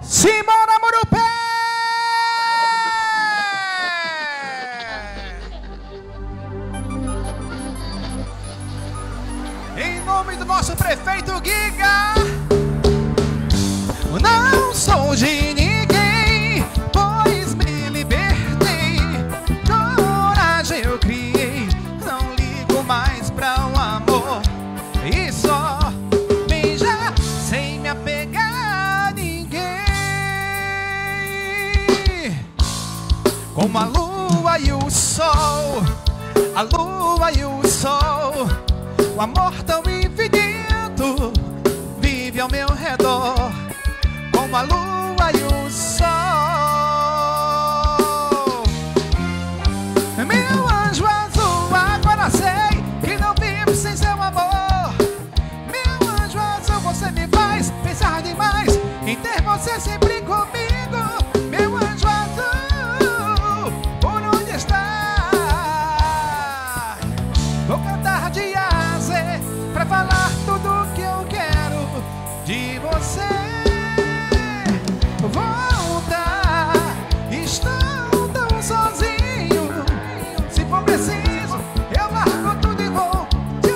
Simbora, Morupé! Em nome do nosso prefeito Giga, não sou de ninguém, pois me libertei. Coragem eu criei, não ligo mais pra um amor e só beijar sem me apegar a ninguém. Como a lua e o sol, a lua e o sol, o amor tão infinito vive ao meu redor. Como a lua e o sol, meu anjo azul, agora sei que não vivo sem seu amor. Meu anjo azul, você me faz pensar demais em ter você sempre comigo. Meu anjo azul, por onde está? Vou cantar de A a Z pra falar tudo que eu quero de você. Volta, estou tão sozinho. Se for preciso, eu largo tudo e vou te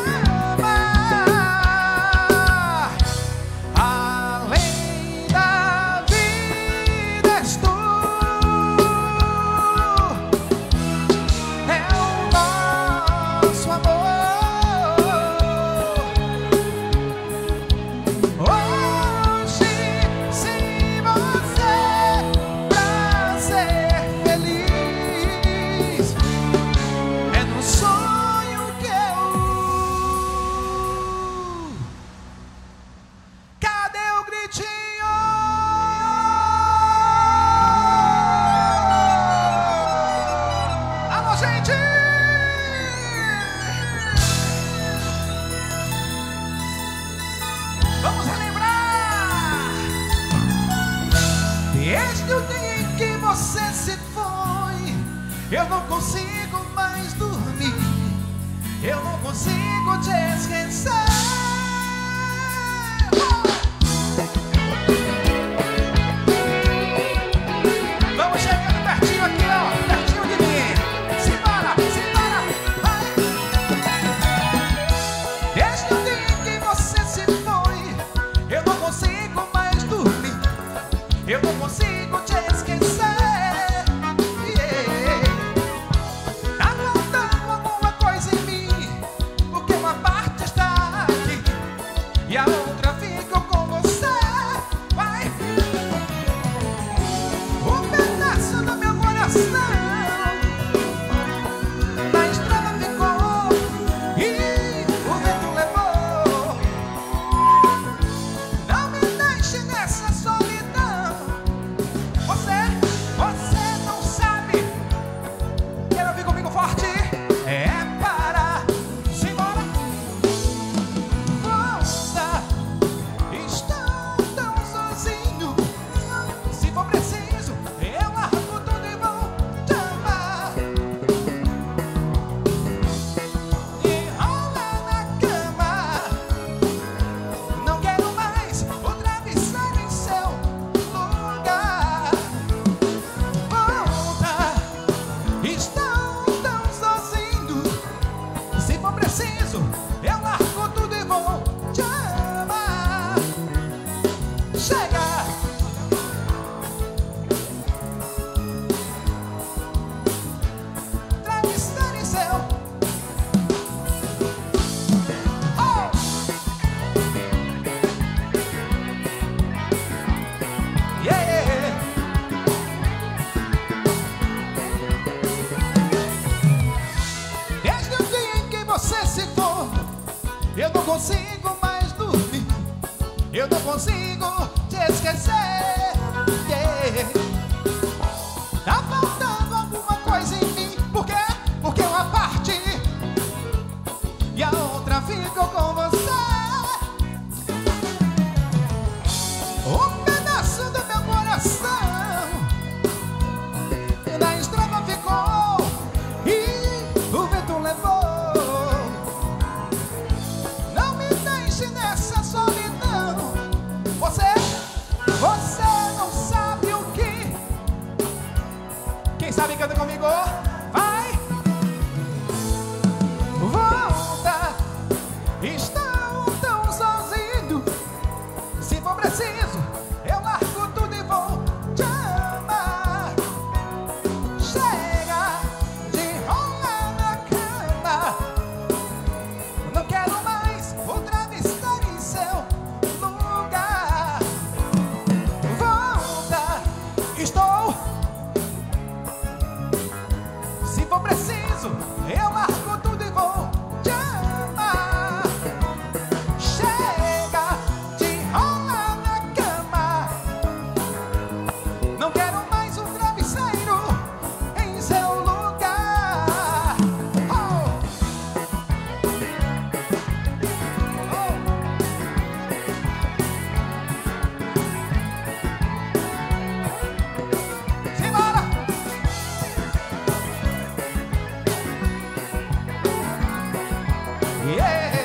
amar. Além da vida és tu, é o nosso amor. Hoje, sem você, pra ser feliz, é no sonho que eu... Cadê o gritinho? Alô, gente! Vamos relembrar! Desde o dia em que você se foi, eu não consigo mais dormir. Eu não consigo te esquecer. Vamos chegando pertinho aqui, ó, pertinho de mim. Simbora, simbora, vai. Desde o dia em que você se foi, eu não consigo mais dormir. Eu não consigo te esquecer. Yeah. Tá faltando alguma coisa em mim, porque uma parte está aqui e a outra fica com você. Vai. Um pedaço do meu coração na estrada ficou e o vento levou. Não me deixe nessa solidão. Você não sabe. Quer ouvir comigo forte? É para simbora. Volta, estou tão sozinho. Se for preciso, eu largo tudo e vou te amar. Enrola na cama, não quero mais o travesseiro em seu lugar. Volta, estou tão sozinho. Se for preciso, eu largo tudo e vou te amar. Chega! Travesseiro em seu. Oh! Yeah! Desde o dia em que você se for, eu não consigo mais dormir. Eu não consigo te esquecer. Yeah. Tá faltando alguma coisa em mim. Por quê? Porque uma parte e a outra ficou com você. Um pedaço do meu coração na estrada ficou e o vento levou. Não me deixe nessa solidão. Você Pegou? Vai! Volta! Estou tão sozinho. Se for preciso, eu largo tudo e vou te amar. Chega de rolar na cama. Não quero mais o travesseiro em seu lugar. Volta! Estou. Se for preciso, eu largo tudo e vou te amar. Chega de rolar na cama. Não quero mais um travesseiro em seu lugar. Oh. Oh. Simbora! Yeah.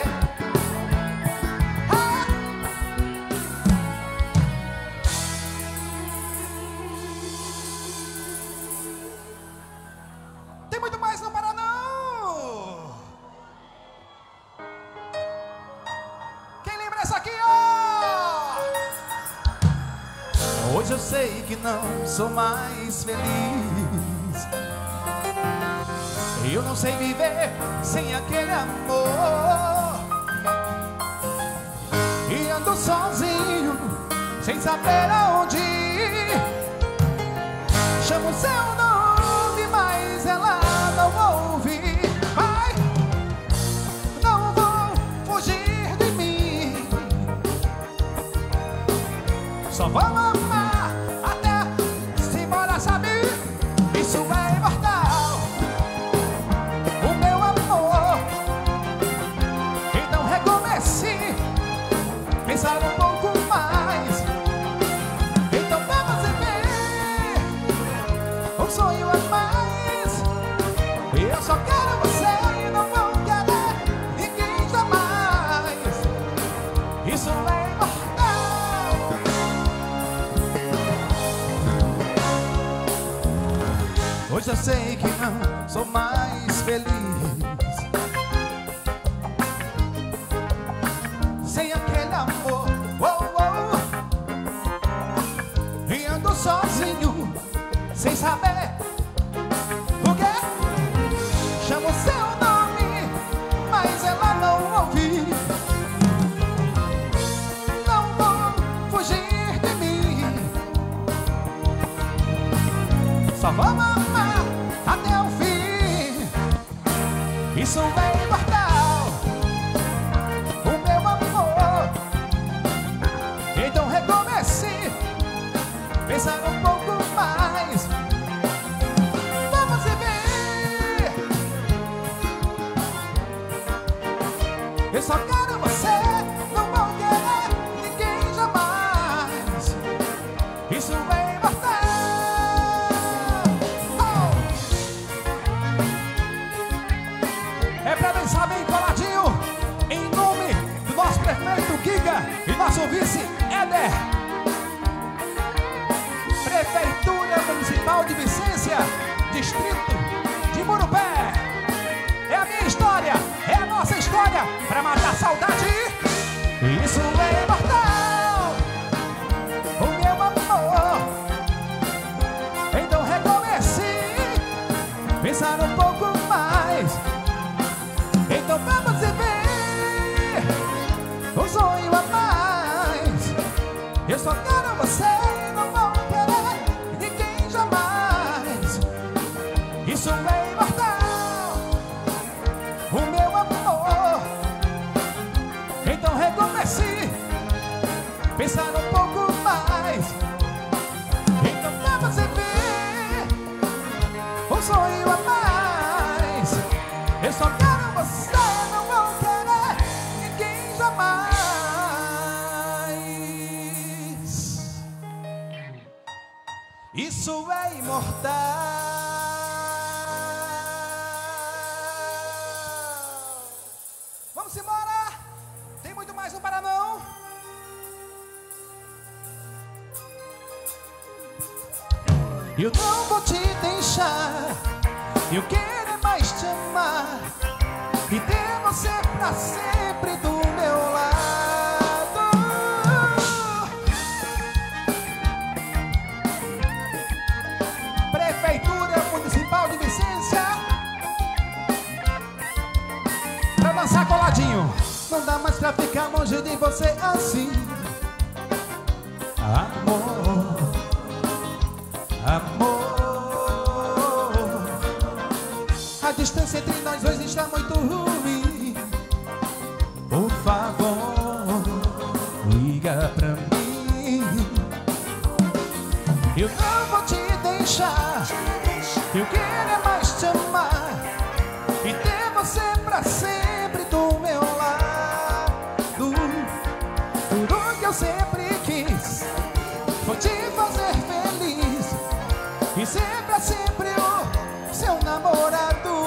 Ah. Tem muito mais, não para não. Quem lembra essa aqui, ó? Hoje eu sei que não sou mais feliz. Eu não sei viver sem aquele amor. E ando sozinho, sem saber aonde ir. Chamo seu nome, mas ela não ouve. Vai, não vou fugir de mim. Só vou amar até se embora, sabe? Isso é imortal, o meu amor. Então recomece, pensar um pouco mais. Então vamos viver um sonho a mais. Eu só quero você e não vou querer ninguém jamais. Isso é imortal. Hoje eu sei que não sou mais feliz sem aquele amor. Oh, oh. E ando sozinho, sem saber o quê. Chamo seu nome, mas ela não ouve. Não vou fugir de mim. Só vamos amar até o fim. Isso é imortal, o meu amor. Então recomece, pensar um pouco mais. Vamos viver. Eu só quero você, não vou querer ninguém jamais. Isso é imortal. Oh. É pra dançar bem coladinho, em nome do nosso prefeito Giga e nosso vice Éder. Prefeitura Municipal de Vicência, Distrito de Murupé. É a minha história, é a nossa história, pra matar a saudade. Isso é imortal, o meu amor. Então recomece, pensar um pouco mais. Então vamos viver um sonho a mais. Eu só quero você e não vou querer ninguém jamais. Isso é imortal, o meu amor. Então recomece, pensar um pouco mais. Então vamos viver um sonho a mais. Eu só quero você, não vou querer ninguém jamais. Isso é imortal. Vamos embora. Tem muito mais um para não. Eu não vou te deixar Eu quero mais te amar e ter você pra sempre do meu lado. Prefeitura Municipal de Vicência, pra dançar coladinho. Não dá mais pra ficar longe de você assim. Amor, amor, a distância entre nós dois está muito ruim. Por favor, liga pra mim. Eu não vou te deixar. Eu quero é mais te amar e ter você pra sempre do meu lado. Tudo que eu sempre quis foi te fazer feliz e sempre é sempre o seu namorado.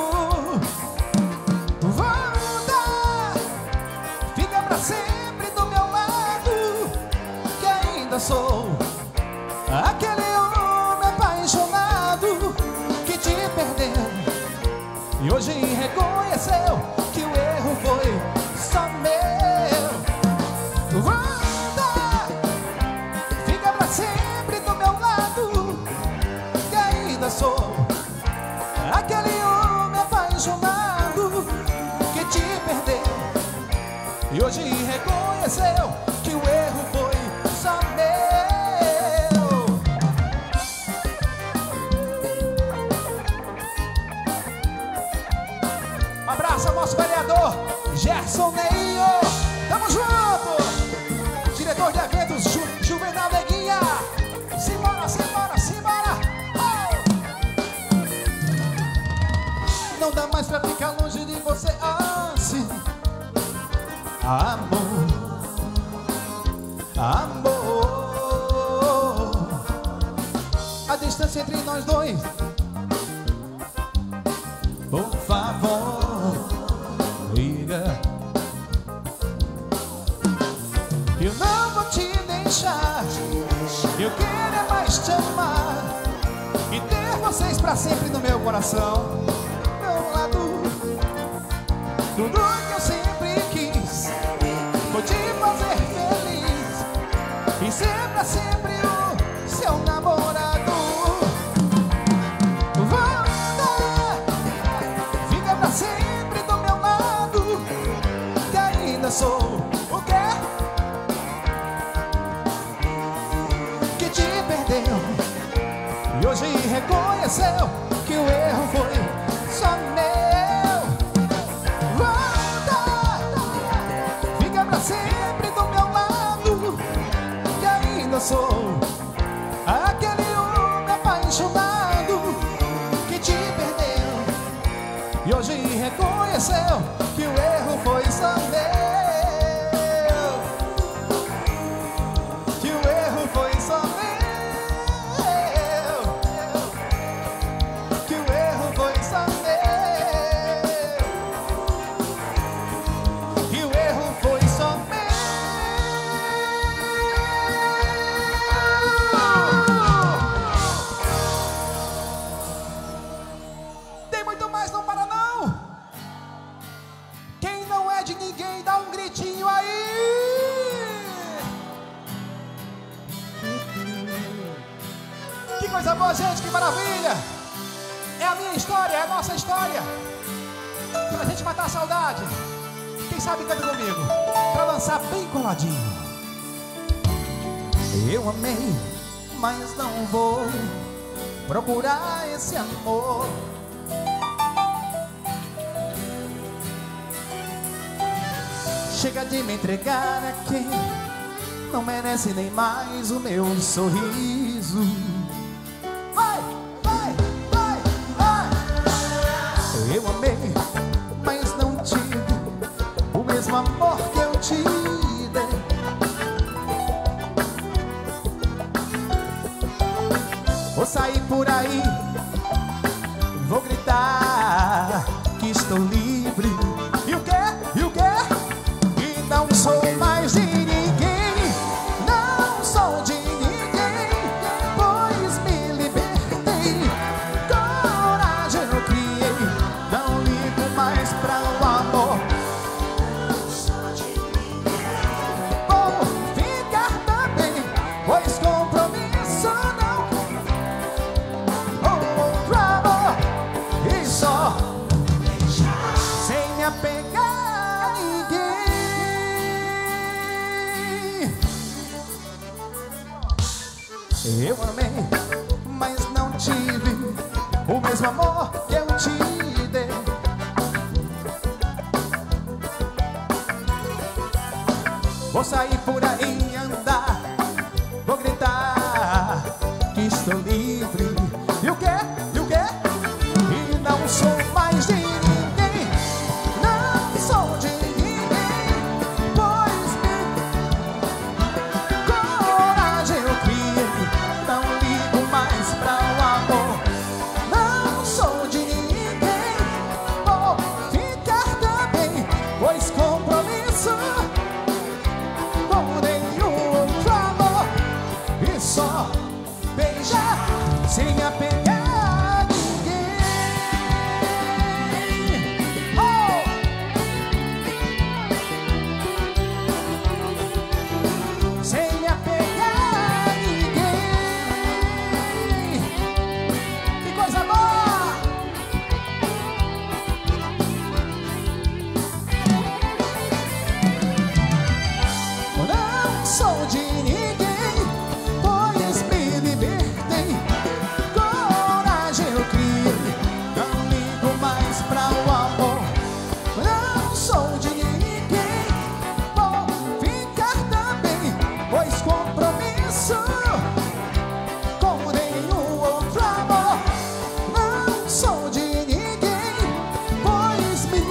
Volta, fica pra sempre do meu lado, que ainda sou aquele homem apaixonado que te perdeu e hoje reconheceu que o erro foi só meu. Volta, fica pra sempre do meu lado, que ainda sou aquele homem apaixonado que te perdeu e hoje reconheceu que o erro foi só meu. Um abraço ao nosso vereador Gerson Neio. Tamo junto. Diretor de eventos Juvenal Neguinha. Simbora, simbora, simbora. Oh! Não dá mais pra ficar longe de você assim. Amor, amor, a distância entre nós dois. Por favor, liga. Eu não vou te deixar. Eu quero é mais te amar e ter vocês pra sempre no meu coração. Meu lado, tudo que eu sempre quis foi te fazer feliz e sempre é sempre o seu namorado. Volta, fica pra sempre do meu lado, que ainda sou o quê? Que te perdeu e hoje reconheceu que o erro foi só meu. Volta, fica pra sempre do meu lado, que ainda sou aquele homem apaixonado que te perdeu e hoje reconheceu que o erro foi só meu. Que o erro foi só meu. Que o erro foi só meu. Que o erro foi só meu. Tem muito mais, não para não. Quem não é de ninguém, dá um gritinho aí. Que coisa boa, gente, que maravilha. É a minha história, é a nossa história, pra gente matar a saudade. Quem sabe canta comigo, pra dançar bem coladinho. Eu amei, mas não vou procurar esse amor. Chega de me entregar a quem não merece nem mais o meu sorriso. Vai, vai, vai, vai. Eu amei, mas não tive o mesmo amor que eu te dei. Vou sair por aí, vou gritar que estou livre. E o quê? E o quê? E não sou mais de ninguém. Não sou de ninguém, pois me libertei. Coragem eu criei. Eu amei, mas não tive o mesmo amor que eu te dei. Vou sair por aí e andar, vou gritar que estou livre. E o quê? E o quê? E não sou mais de ninguém, não sou de ninguém, pois coragem eu criei, não ligo mais pra o amor. Não sou de ninguém, vou ficar também, pois compromisso com nenhum outro amor. E só beijar sem apegar a ninguém. Oh! Sem me apegar a ninguém. Que coisa boa! Não sou de ninguém, pois me libertei. Coragem eu criei, não ligo mais pra o amor. Não sou de ninguém, vou ficar também, pois compromisso com nenhum outro amor. Não sou de ninguém, pois me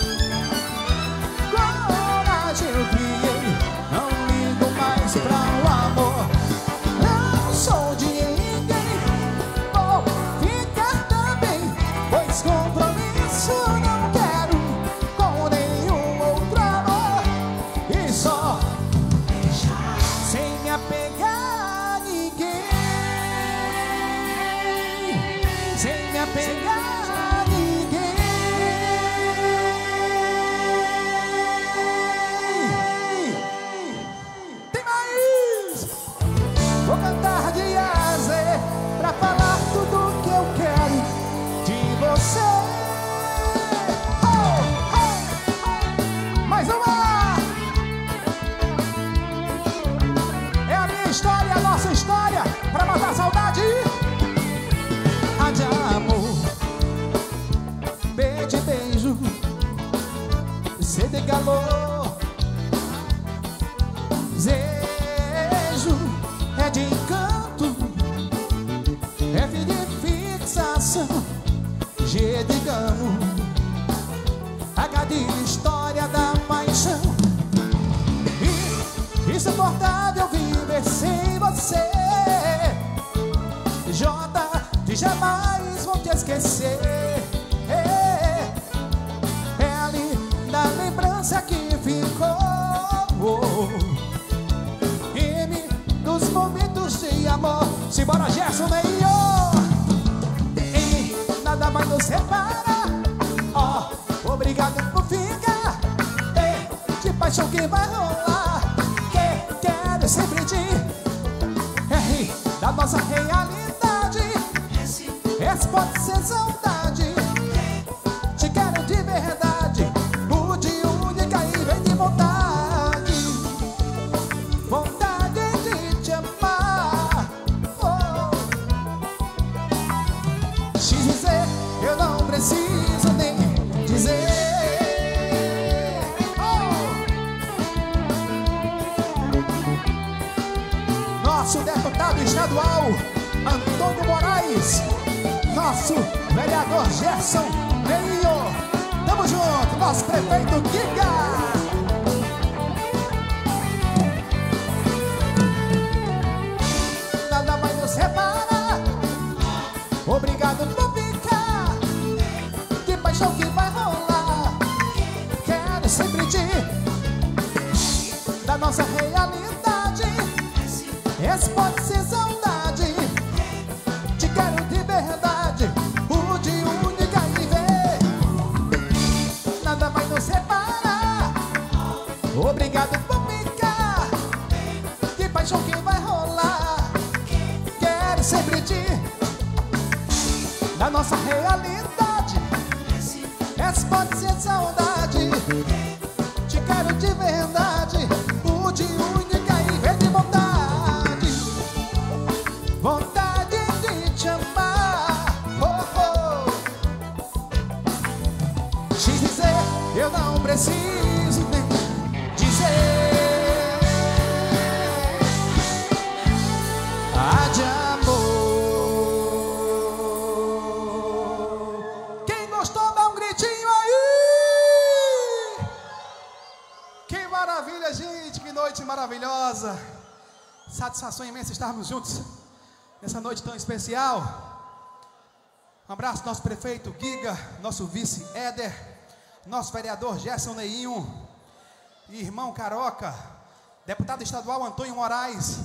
coragem eu criei, não ligo mais pra o amor. Não sou de ninguém, vou ficar também, pois compromisso não quero com nenhum outro amor. E só sem me apegar a ninguém, sem me apegar a ninguém. Tem mais! Vou cantar de A a Z pra falar tudo que eu quero de você. Oh, oh, oh. Mais uma! É a minha história, a nossa história, pra matar a saudade. A de amor, B de beijo, Z de calor, Zejo é de encanto, F de fixação, G de gano, H de história da paixão. E insuportável viver sem você, J de jamais vou te esquecer, L da lembrança que ficou, M dos momentos de amor. Simbora, Gerson, meio. N nada mais nos separa, O obrigado por ficar, P de paixão que vai rolar, Q quero sempre te, R da nossa realidade, S pode ser saudade, te quero de verdade, U de única e vem de vontade, vontade de te amar. Oh. X e Z eu não preciso nem dizer. Oh. Nosso deputado estadual Antônio Moraes, nosso vereador Gerson Meio, tamo junto, nosso prefeito Giga. Nada mais nos separa, obrigado por ficar, que paixão que vai rolar, quero sempre te, da nossa realidade, esse pode ser saudade, te quero de verdade, o de única e ver, nada vai nos separar, obrigado por ficar, que paixão que vai rolar, quero sempre te, da nossa realidade, esse pode ser saudade, te quero de verdade, o de única e ver de vontade, noite maravilhosa. Satisfação imensa estarmos juntos nessa noite tão especial. Um abraço ao nosso prefeito Giga, nosso vice Éder, nosso vereador Gerson Neinho, irmão Caroca, deputado estadual Antônio Moraes,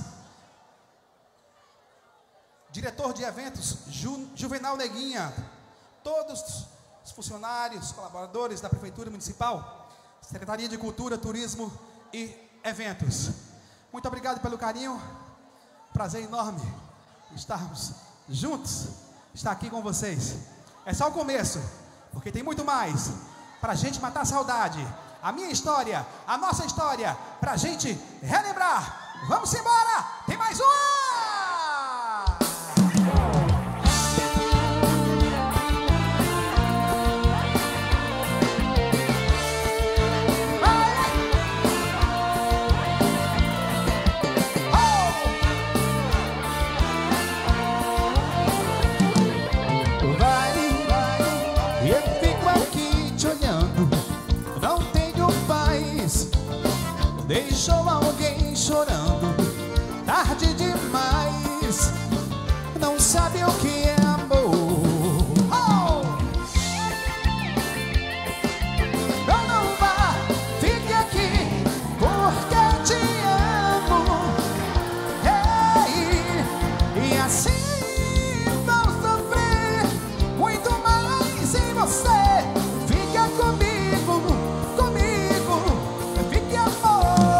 diretor de eventos Juvenal Neguinha, todos os funcionários, colaboradores da Prefeitura Municipal, Secretaria de Cultura, Turismo e Eventos. Muito obrigado pelo carinho, prazer enorme estarmos juntos, estar aqui com vocês. É só o começo, porque tem muito mais para a gente matar a saudade. A minha história, a nossa história, para a gente relembrar. Vamos embora, tem mais uma! Deixou alguém chorando, tarde demais, não sabe o que é amor. Oh! Não vá, fique aqui, porque te amo. Hey, e assim vão sofrer muito mais sem você. Fica comigo, fique amor.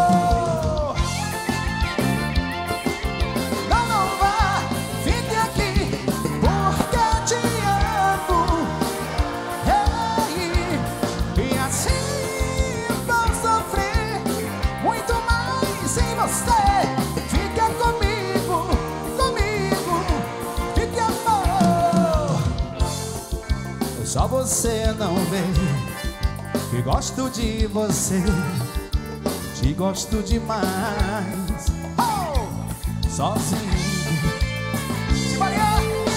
Só você não vê que gosto de você, te gosto demais. Oh! Sozinho. Maria!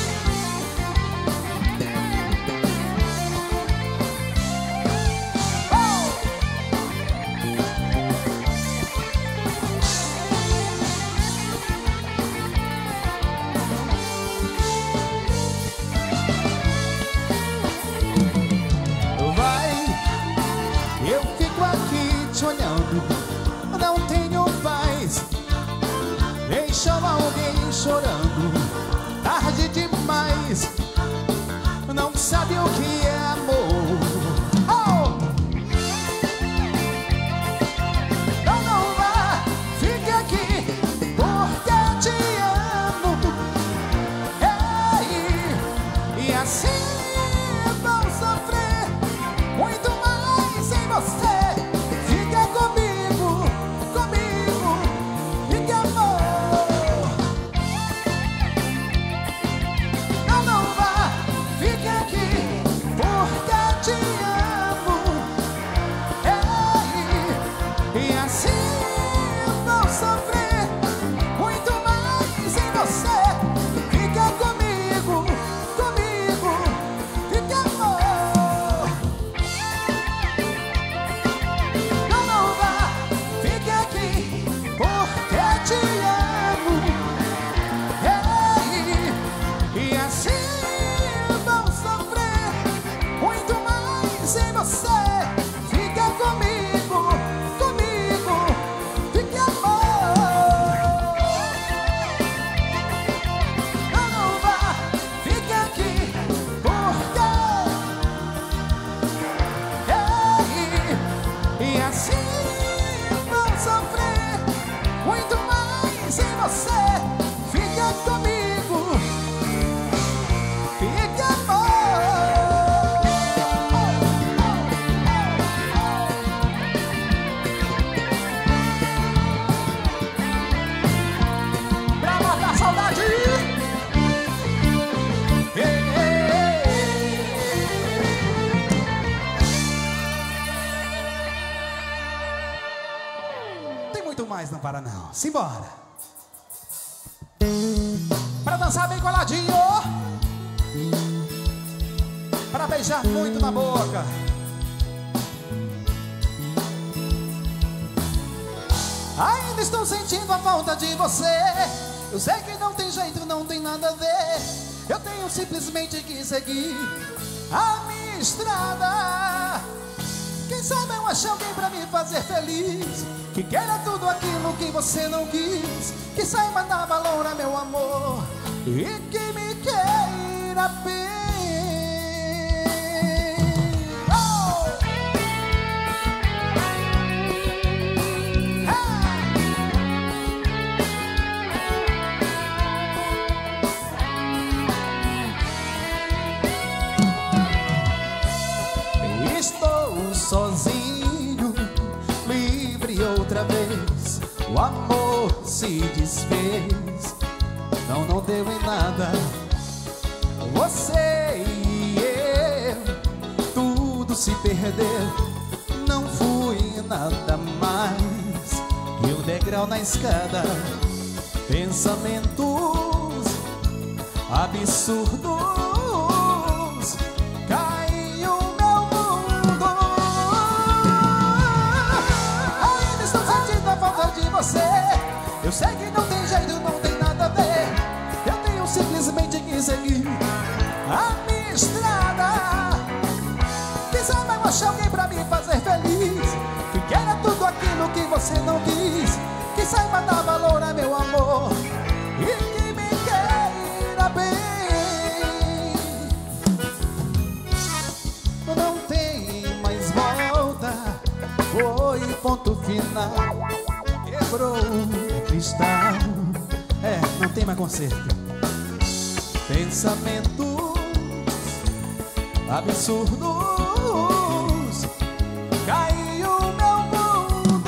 Não tenho paz, deixou alguém chorando, tarde demais, não sabe o que é amor. Oh! Não vá, fique aqui, porque te amo. Hey, e assim vão sofrer muito mais sem você. Mais não para não, simbora. Para dançar bem coladinho, para beijar muito na boca. Ainda estou sentindo a falta de você. Eu sei que não tem jeito, não tem nada a ver. Eu tenho simplesmente que seguir a minha estrada. Quem sabe eu acho alguém pra me fazer feliz, que queira tudo aquilo que você não quis, que saiba dar valor a meu amor e que me queira bem. Sozinho, livre outra vez, o amor se desfez. Não deu em nada, você e eu, tudo se perdeu. Não fui nada mais que um degrau na escada. Pensamentos absurdos eu sei que não tem jeito, não tem nada a ver. Eu tenho simplesmente que seguir a minha estrada. Quem sabe eu acho alguém pra me fazer feliz, que queira tudo aquilo que você não quis, que saiba dar valor a meu amor e que me queira bem. Não tem mais volta, foi ponto final. Quebrou o cristal, não tem mais conserto. Pensamentos absurdos, caiu meu mundo.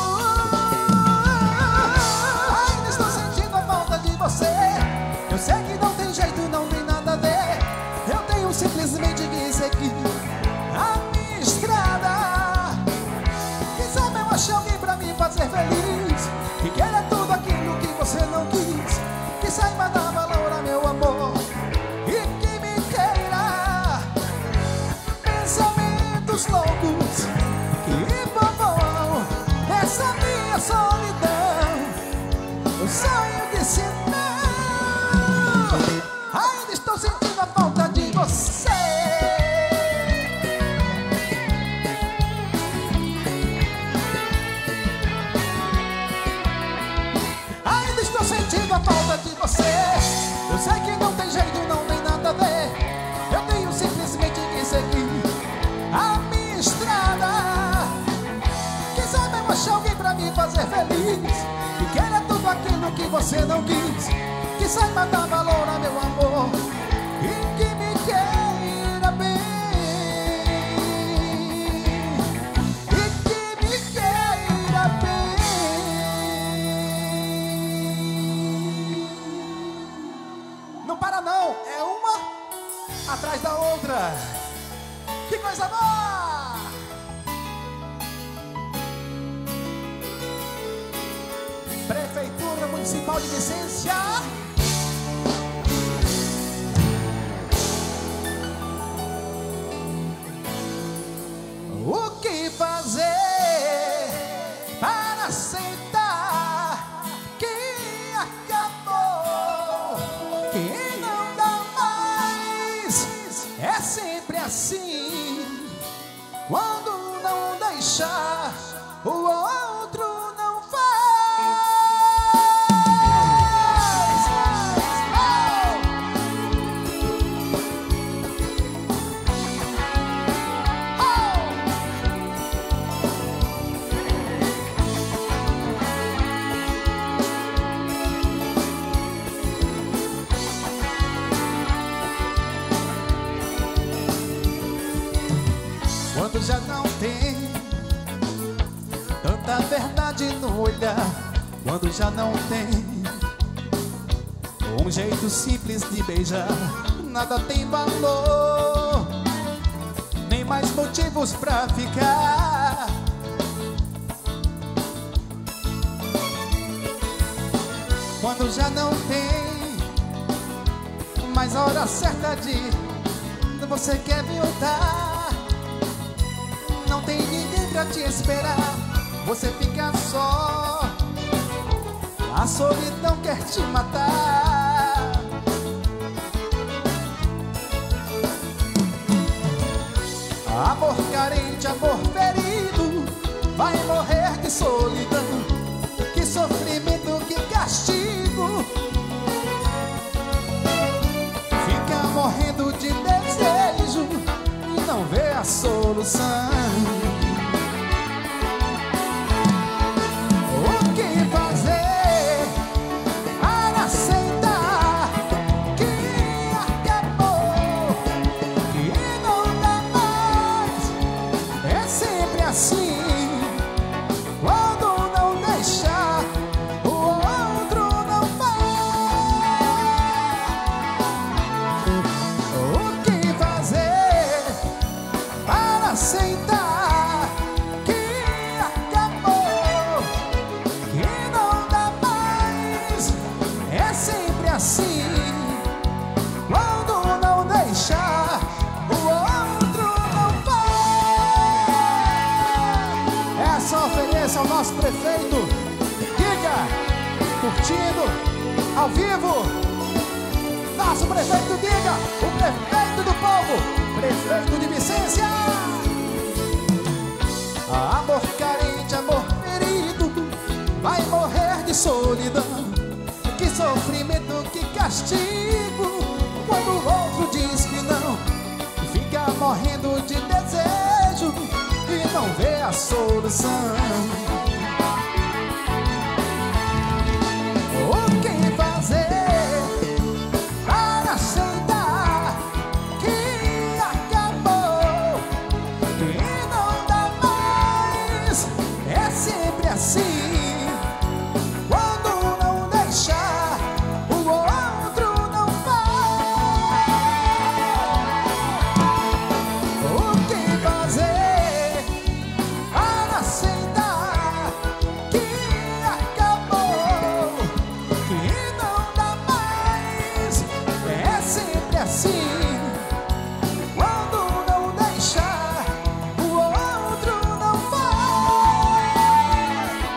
Ainda estou sentindo a falta de você. Eu sei que não tem jeito, não tem nada a ver. Eu tenho simplesmente que seguir a minha estrada. Quem sabe eu acho alguém pra me fazer feliz, que queira tudo aquilo que você não quis, que saiba dar valor a meu amor e que me queira. Pensamentos loucos que vão nessa minha solidão. O sonho disse não. Ainda estou sentindo a falta de você. Sentindo a falta de você. Eu sei que não tem jeito, não tem nada a ver. Eu tenho simplesmente que seguir a minha estrada. Quem sabe eu acho alguém pra me fazer feliz, que queira tudo aquilo que você não quis, que saiba dar valor a meu amor e que me queira bem. E que me queira bem. Não para não, é uma atrás da outra. Que coisa boa! Prefeitura Municipal de Vicência. O que fazer para aceitar que acabou, que não dá mais? É sempre assim, quando não deixar, o outro não faz. Quando já não tem tanta verdade no olhar, quando já não tem um jeito simples de beijar, nada tem valor, nem mais motivos pra ficar. Quando já não tem mais a hora certa de você quer voltar, não tem ninguém pra te esperar, você fica só a solidão quer te matar. Amor carente, amor ferido, vai morrer de solidão. Que sofrimento, que castigo. Fica morrendo de desejo e não vê a solução. O que fazer para aceitar que acabou, que não dá mais? É sempre assim. Quando não deixar, o outro não vai. O que fazer para aceitar que acabou, que não dá mais? É sempre assim. Quando não deixar, o outro não vai. Essa ofereça ao nosso prefeito. Diga, curtindo, ao vivo. Nosso prefeito, diga, o prefeito do povo, prefeito de Vicência. Amor carente, amor ferido, vai morrer de solidão. Que sofrimento, que castigo, quando o outro diz que não. Fica morrendo de desejo e não vê a solução. O que fazer para aceitar que acabou, que não dá mais? É sempre assim. Quando não deixar, o outro não vai. O que fazer para aceitar que acabou, que não dá mais? É sempre assim. Quando não deixar, o outro não vai.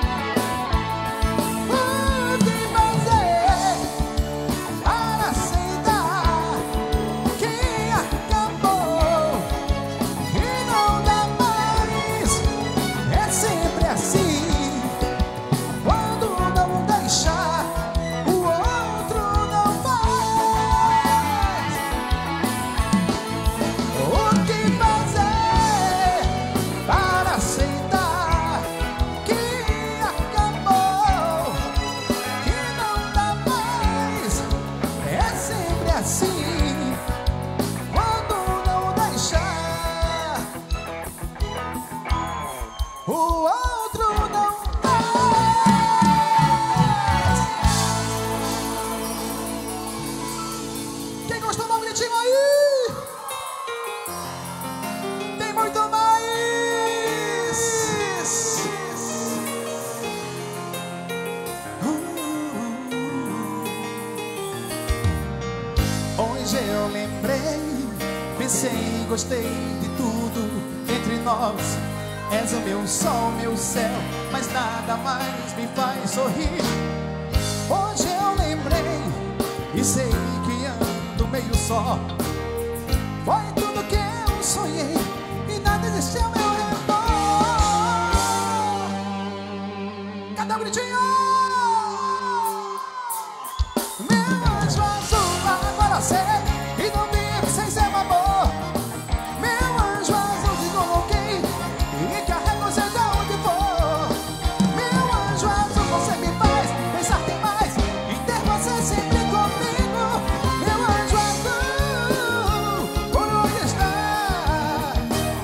O que fazer para aceitar que acabou, que não dá mais? É sempre assim. Quando não deixar, o outro não vai. O que fazer para aceitar que acabou, que não dá mais? É sempre assim. Quando não deixar, o outro não vai. Quem gostou do gritinho aí? Tem muito mais. Hoje eu lembrei, pensei, gostei de tudo entre nós. És o meu sol, meu céu, mas nada mais me faz sorrir. Hoje eu lembrei e sei que ando meio só. Foi tudo que eu sonhei e nada existe ao meu redor. Cadê o gritinho? Meu anjo azul, agora sei e não vivo sem seu amor. Meu anjo azul, te coloquei e carrego seja onde for. Meu anjo azul, você me faz pensar demais em ter você sempre comigo. Meu anjo azul, por onde está?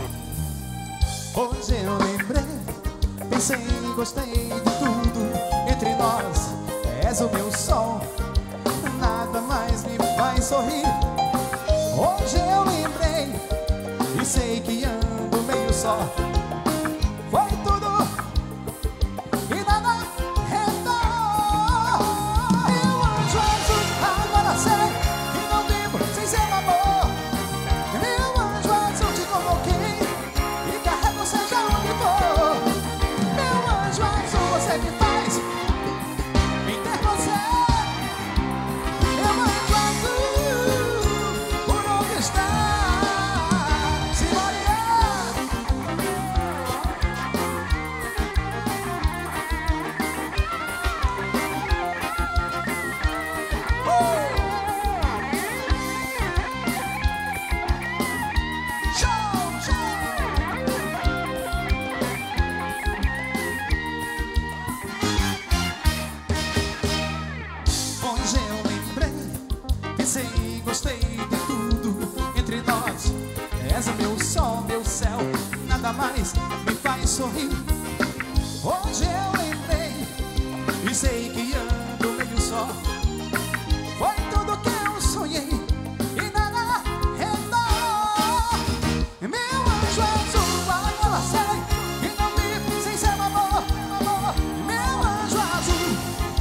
Hoje eu lembrei, pensei, gostei de tudo entre nós. És o meu sol, nada mais me faz sorrir. Hoje eu lembrei e sei que ando meio só. Foi tudo e nada restou. Meu anjo azul, agora sei que não vivo sem seu amor. Meu anjo azul, te coloquei e carrego seja onde for. Meu anjo azul, você me faz És o meu sol, meu céu, nada mais me faz sorrir. Hoje eu lembrei e sei que ando meio só. Foi tudo que eu sonhei e nada redor. Meu anjo azul, agora sei que não vive sem seu amor, amor. Meu anjo azul,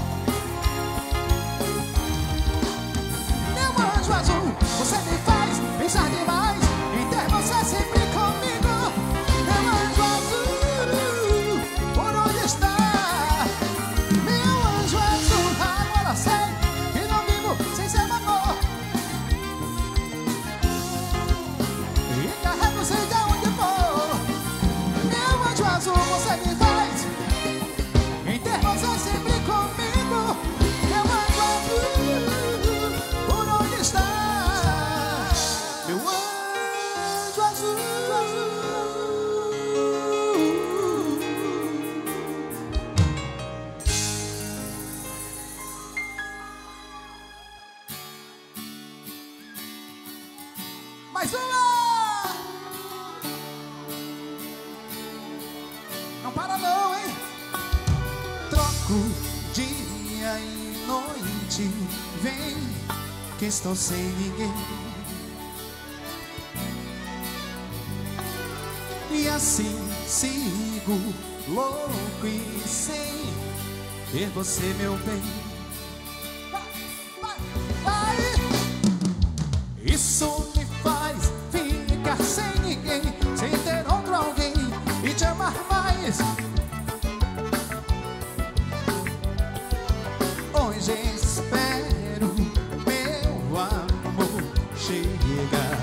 meu anjo azul, você me faz pensar demais em ter você sempre comigo. Meu anjo azul, por onde está? Meu anjo azul, agora sei que não vivo sem seu amor. E carrego sei de onde for. Meu anjo azul, você me faz em ter você sempre comigo. Meu anjo azul, por onde está? Meu anjo azul. Mais uma! Não para não, hein? Troco dia e noite. Vem que estou sem ninguém. E assim sigo louco e sem ter você, meu bem. Vai! Isso me faz ficar sem ninguém, sem ter outro alguém e te amar mais. Hoje espero meu amor chegar.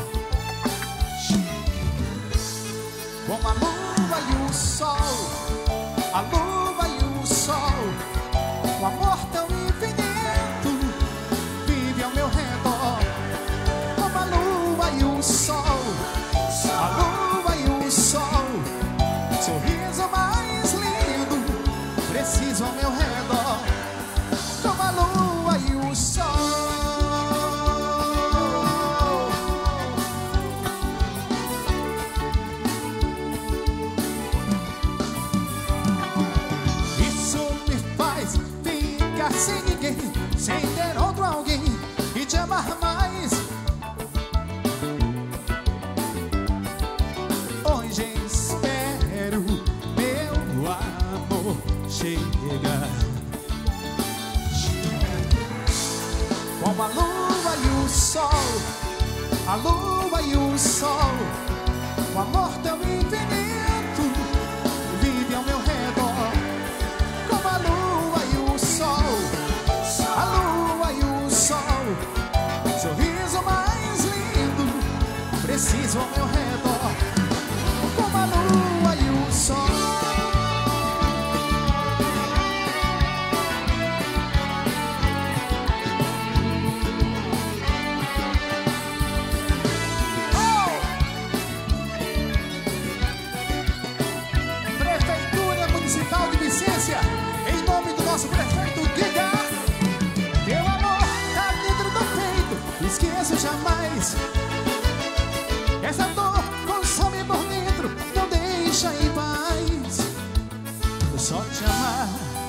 Como a lua e o sol, a lua e o sol, o amor tão infinito vive ao meu redor. Como a lua e o sol, a lua e o sol, sorriso mais lindo preciso ao meu redor. Como a lua e o sol. Sem ninguém, sem ter outro alguém e te amar mais. Hoje espero meu amor chegar. Como a lua e o sol, a lua e o sol, o amor tão infinito vive ao meu redor. Como a lua e o sol, a lua e o sol, sorriso mais lindo preciso ao meu redor. Como a lua e o sol. Oh! Prefeitura Municipal de Vicência, em nome do nosso prefeito Guiga. Teu amor tá dentro do peito, esqueço jamais. Essa dor consome por dentro, não deixa em paz. Só te amar,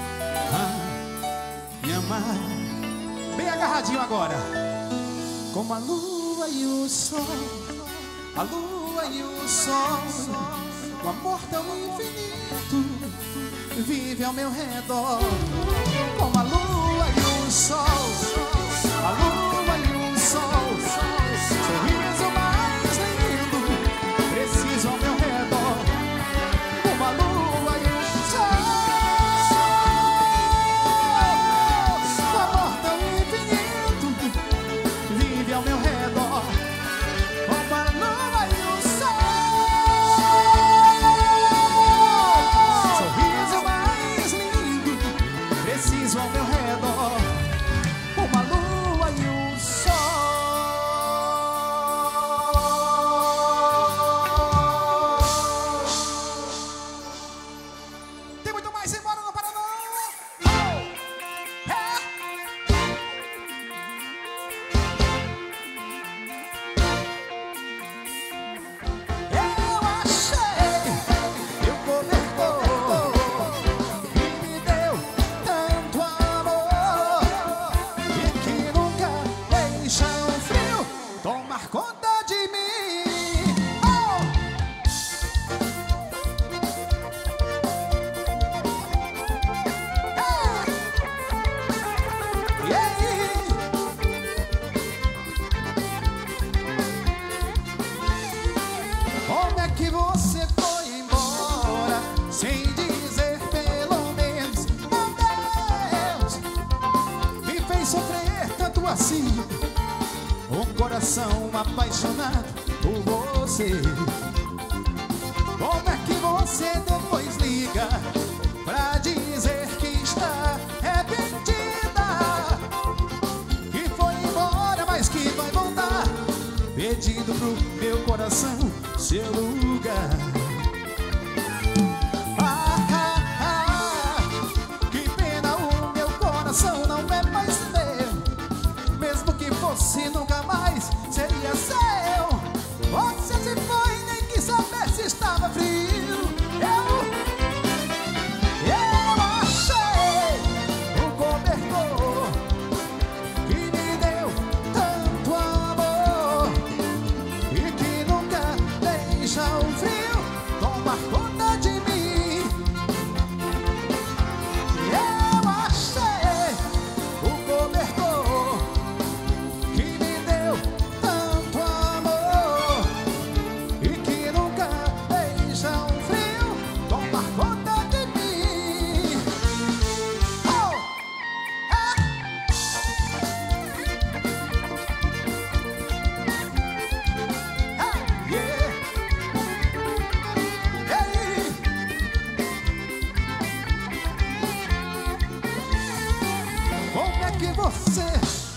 me amar. Bem agarradinho agora. Como a lua e o sol, a lua e o sol, o amor tão infinito vive ao meu redor. Como a lua e o sol, a lua e o sol, sorriso mais lindo preciso ao meu redor. Como a lua e o sol, o amor tão infinito vive ao meu redor. Como a lua e o sol, sorriso mais lindo preciso ao meu redor. assim, um coração apaixonado por você. Como é que você depois liga pra dizer que está arrependida, que foi embora, mas que vai voltar, pedindo pro meu coração seu lugar? Que pena, o meu coração não é mais meu. Mesmo que fosse, nunca mais seria seu. Você se foi, nem quis saber se estava frio. Eu achei um cobertor que me deu tanto amor e que nunca deixa o frio tomar conta de mim. Eu achei um cobertor que me deu tanto amor e que nunca deixa o frio tomar conta de mim. Oh! Yeah! Ei! Como é que você,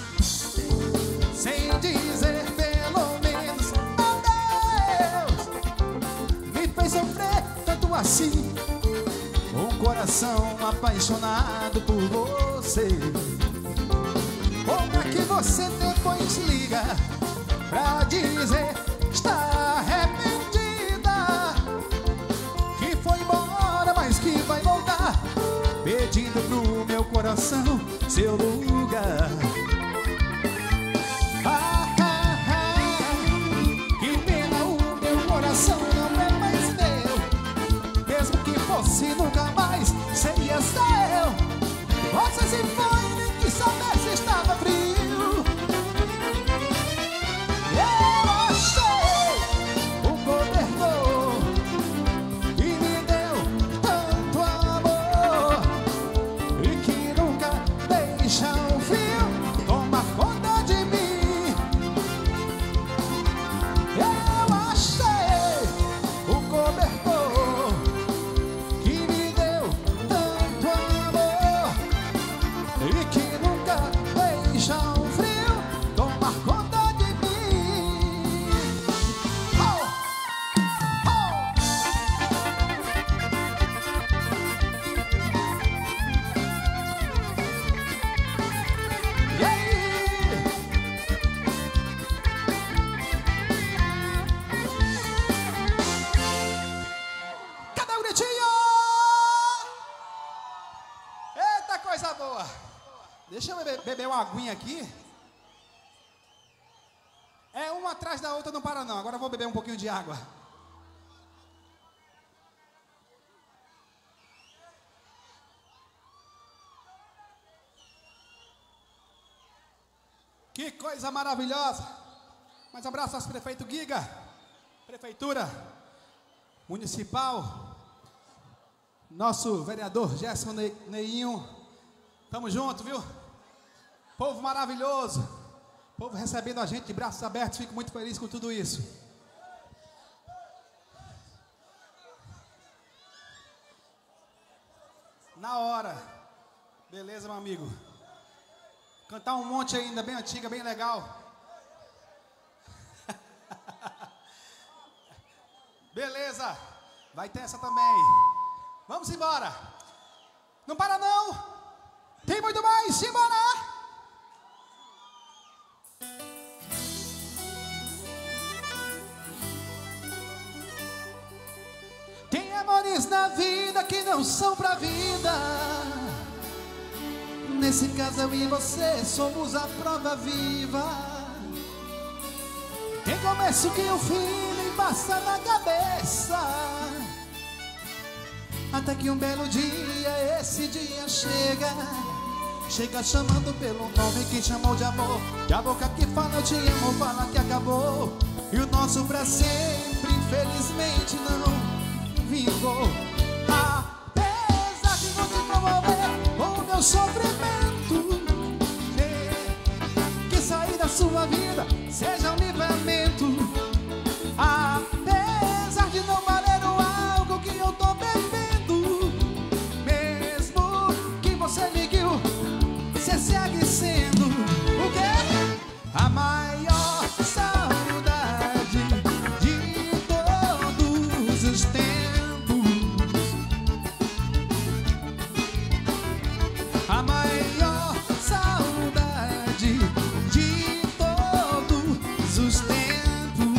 sem dizer pelo menos adeus, me fez sofrer tanto assim? Um coração apaixonado por você. Como é que você depois liga pra dizer está arrependida, que foi embora, mas que vai voltar, pedindo pro meu coração seu lugar? Que pena, o meu coração não é mais meu. Mesmo que fosse, nunca mais seria seu. Você se foi, nem quis saber se estava frio. Eu achei um cobertor que me deu tanto amor e que nunca deixa o frio tomar conta de mim. Eu achei um cobertor que me deu tanto amor e que nunca deixa o frio tomar conta de mim. Oh! Oh! E aí? Cadê o gritinho? Eita, coisa boa! Deixa eu beber uma aguinha aqui. É uma atrás da outra, não para não. Agora eu vou beber um pouquinho de água. Que coisa maravilhosa! Mais um abraço ao prefeito Giga, Prefeitura Municipal, nosso vereador Gerson Neinho. Tamo junto, viu? Povo maravilhoso, povo recebendo a gente de braços abertos. Fico muito feliz com tudo isso. Na hora. Beleza, meu amigo? Cantar um monte ainda, bem antiga, bem legal. Beleza, vai ter essa também. Vamos embora. Não para não. Tem muito mais, simbora! Tem amores na vida que não são pra vida. Nesse caso eu e você somos a prova viva. Tem começo que o fim passa na cabeça, até que um belo dia, esse dia chega. Chega chamando pelo nome que chamou de amor. E a boca que fala eu te amo fala que acabou. E o nosso pra sempre infelizmente não vingou. Apesar de não te promover o meu sofrimento, que você me guiou, você segue sendo o quê? A maior saudade de todos os tempos. A maior saudade de todos os tempos.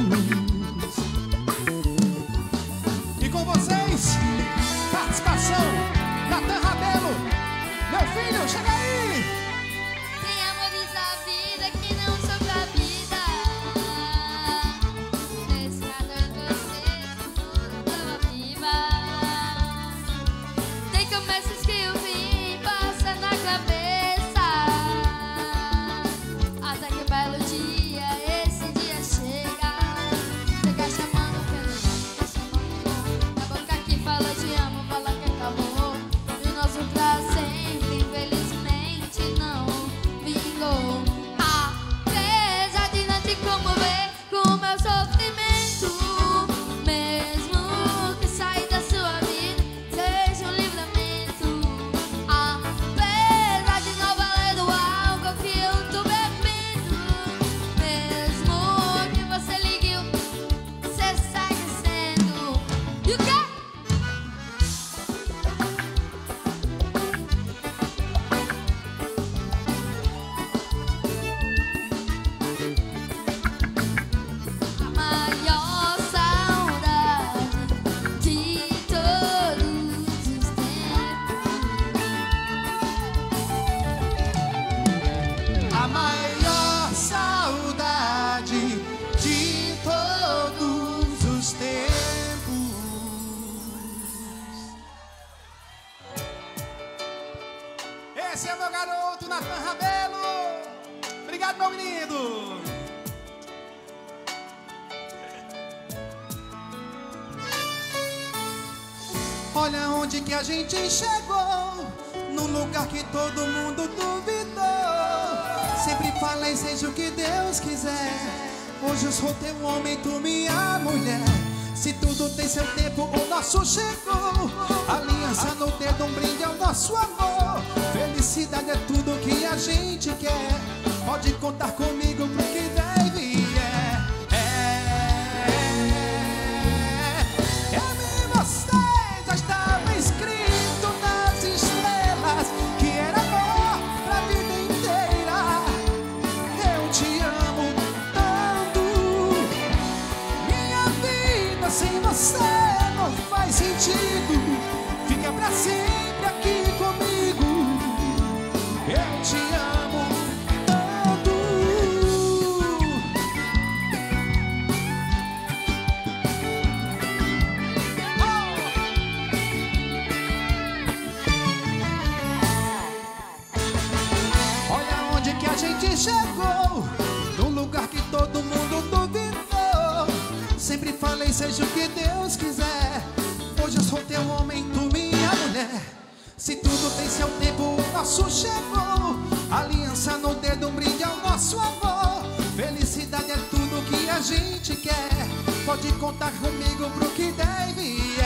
E com vocês, participação, Natan Rabelo. Meu filho, chega aí! Tem amores da vida que não são pra vida. Nesse caso é você, tudo tava viva. Tem começos que o fim passa na cabeça, até que um belo dia, esse dia chega. Chega chamando pelo nome, chamando a boca que fala te amo, fala que acabou. E o nosso pra sempre, infelizmente, não vingou. Apesar de não te comover com o meu sofrimento, mesmo que sair da sua vida seja um livramento. Apesar de não valer do álcool que eu tô bebendo, mesmo que você ligue, você segue sendo. E o quê? A maior saudade de todos os tempos. A maior saudade de todos os tempos. Esse é meu garoto, Natan Rabelo. Obrigado, meu menino. Olha onde que a gente chegou, num lugar que todo mundo duvidou. Sempre falei, seja o que Deus quiser. Hoje eu sou teu homem, tu minha mulher. Se tudo tem seu tempo, o nosso chegou. Aliança no dedo, um brinde ao nosso amor. Felicidade é tudo que a gente quer. Pode contar comigo pro que deve e eu e você já estava escrito nas estrelas que era amor pra vida inteira. Eu te amo tanto, minha vida sem você não faz sentido. Fica pra sempre aqui comigo. Eu te amo tanto. Olha onde que a gente chegou, num lugar que todo mundo duvidou. Sempre falei, seja o que Deus quiser. Hoje eu sou teu homem, tu minha mulher. Se tudo tem seu tempo, o nosso chegou. Aliança no dedo, um brinde ao nosso amor. Felicidade é tudo que a gente quer. Pode contar comigo pro que deve e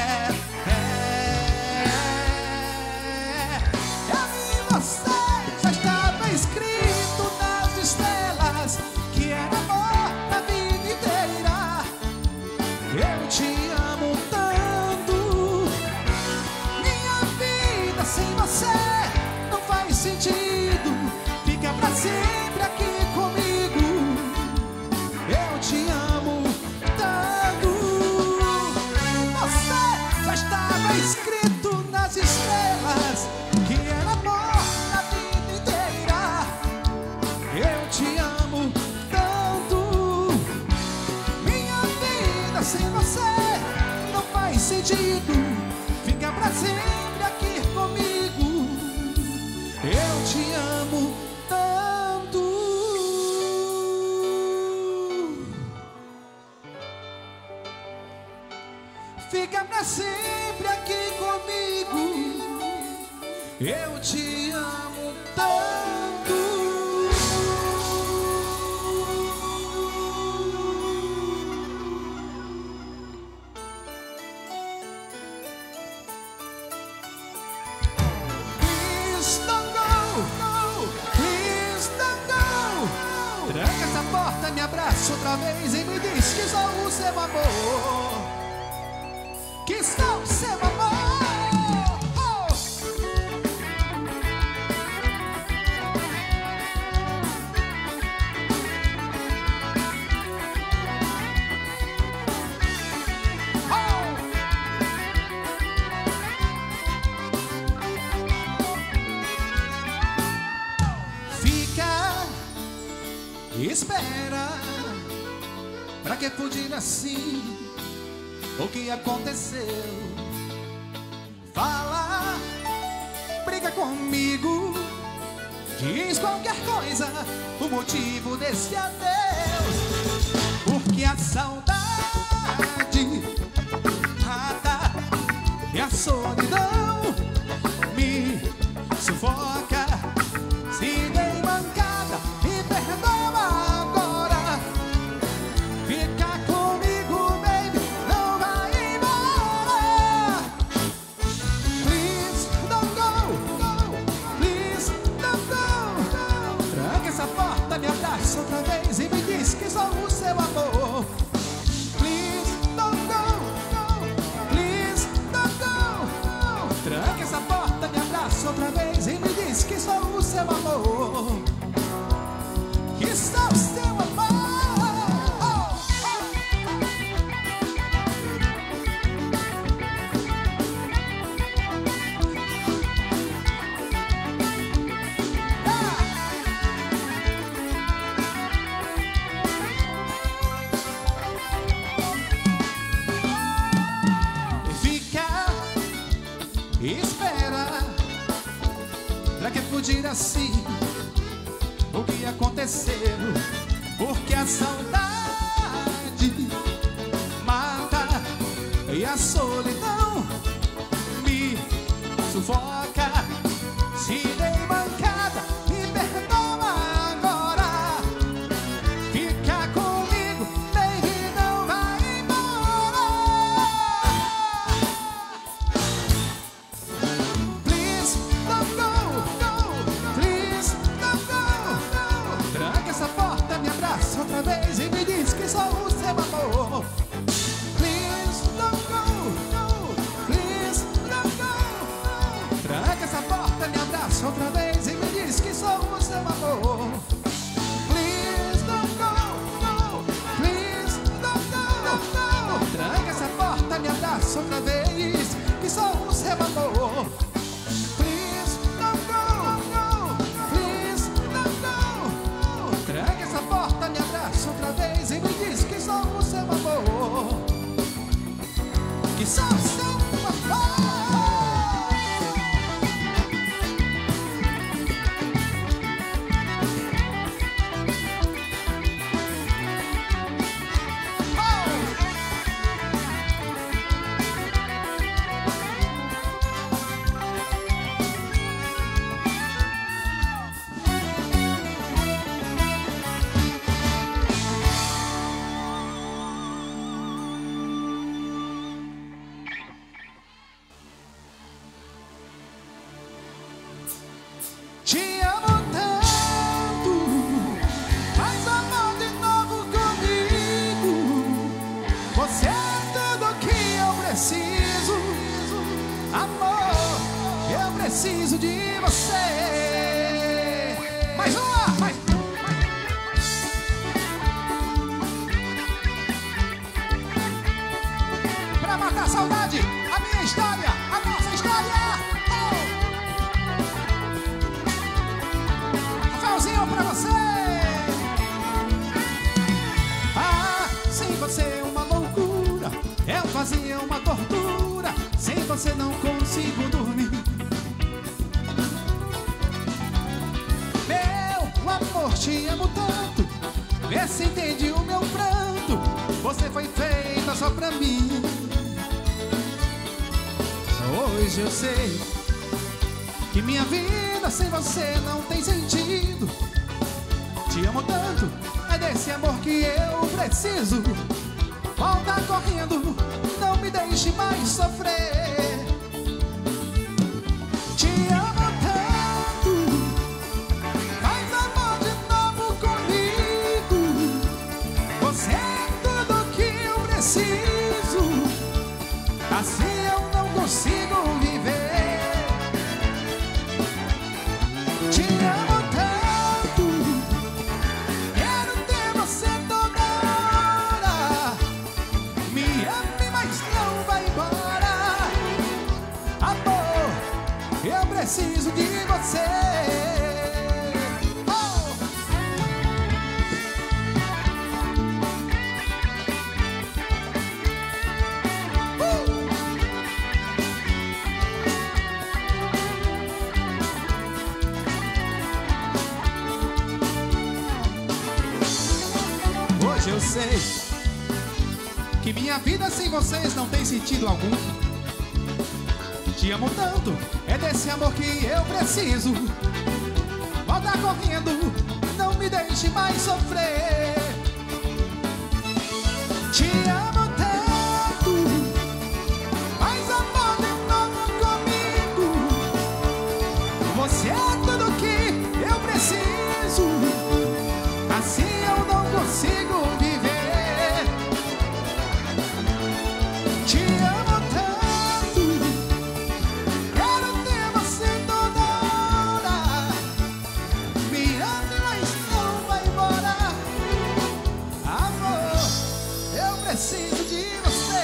eu e você já estava escrito nas estrelas que era amor na vida inteira. Eu te amo tanto, minha vida sem você não faz sentido. Fica pra sempre aqui comigo. Eu te amo tanto. Você já estava escrito nas estrelas que era amor na vida inteira. Eu te amo tanto, minha vida sem você não faz sentido. Fica pra sempre aqui comigo. Eu te amo tanto. Fica pra sempre aqui comigo. Eu te amo tanto. outra vez e me diz que só o seu amor, que só o seu amor. Espera, pra que fugir assim? O que aconteceu? Fala, briga comigo, diz qualquer coisa, o motivo desse adeus. Porque a saudade mata e a solidão me sufoca. Se dei mancada, me perdoa agora. Fica comigo, baby, não vai embora. Please don't go, please don't go. Tranca essa porta, me abraça outra vez e me diz que sou o seu amor. Please don't go, please don't go. Tranca essa porta, me abraça outra vez e me diz que sou o seu amor, que sou o seu amor. Fica, espera, pra que fugir assim? O que aconteceu? Porque a saudade mata e a solidão me sufoca. Se dei mancada, me perdoa agora. Fica comigo, baby, não vai embora. Please don't go, please don't go. Tranca essa porta, me abraça outra vez e me diz que sou o seu amor. Please don't go, please don't go. Tranca essa porta, me abraça outra vez e me diz que sou o seu amor. Please don't go, please don't go. Tranca essa porta, me abraça outra vez que sou o seu amor. Please don't go, please don't go. Tranca essa porta, me abraça outra vez e me diz que sou o seu amor, que sou o seu amor. Te amo tanto, faz amor de novo comigo. Você é tudo que eu preciso. Amor, eu preciso de você. Mais uma, mais. Pra matar a saudade, a minha história, a nossa história. Pra você. Ah, sem você é uma loucura, é um vazio, é uma tortura. Sem você não consigo dormir. Meu amor, te amo tanto, vê se entende o meu pranto. Você foi feita só pra mim. Hoje eu sei que minha vida sem você não tem sentido. Te amo tanto, é desse amor que eu preciso. Volta correndo, não me deixe mais sofrer. Te amo tanto, faz amor de novo comigo. Eu sei que minha vida sem vocês não tem sentido algum. Te amo tanto, é desse amor que eu preciso. Volta correndo, não me deixe mais sofrer. Te amo tanto, mas amor de novo comigo. Você é tudo que eu preciso. Assim eu não consigo viver. Te amo tanto, quero ter você toda hora. Me ame, mas não vai embora. Amor, eu preciso de você.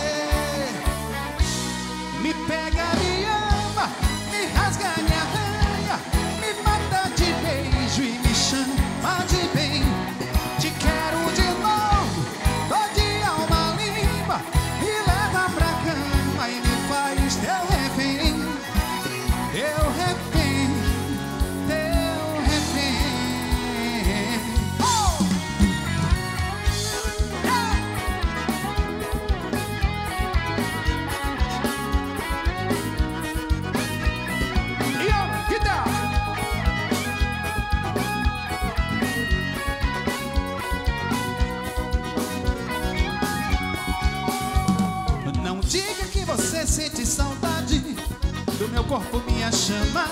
Me pega, me ama, me rasga, me arranha, me mata de beijo e me chama de bem. Te quero de novo, tô de alma limpa. Me leva pra cama e me faz teu refém. Teu refém, teu refém. Oh! E ó, guitarra! Não diga que você sente saudade do meu corpo, minha chama.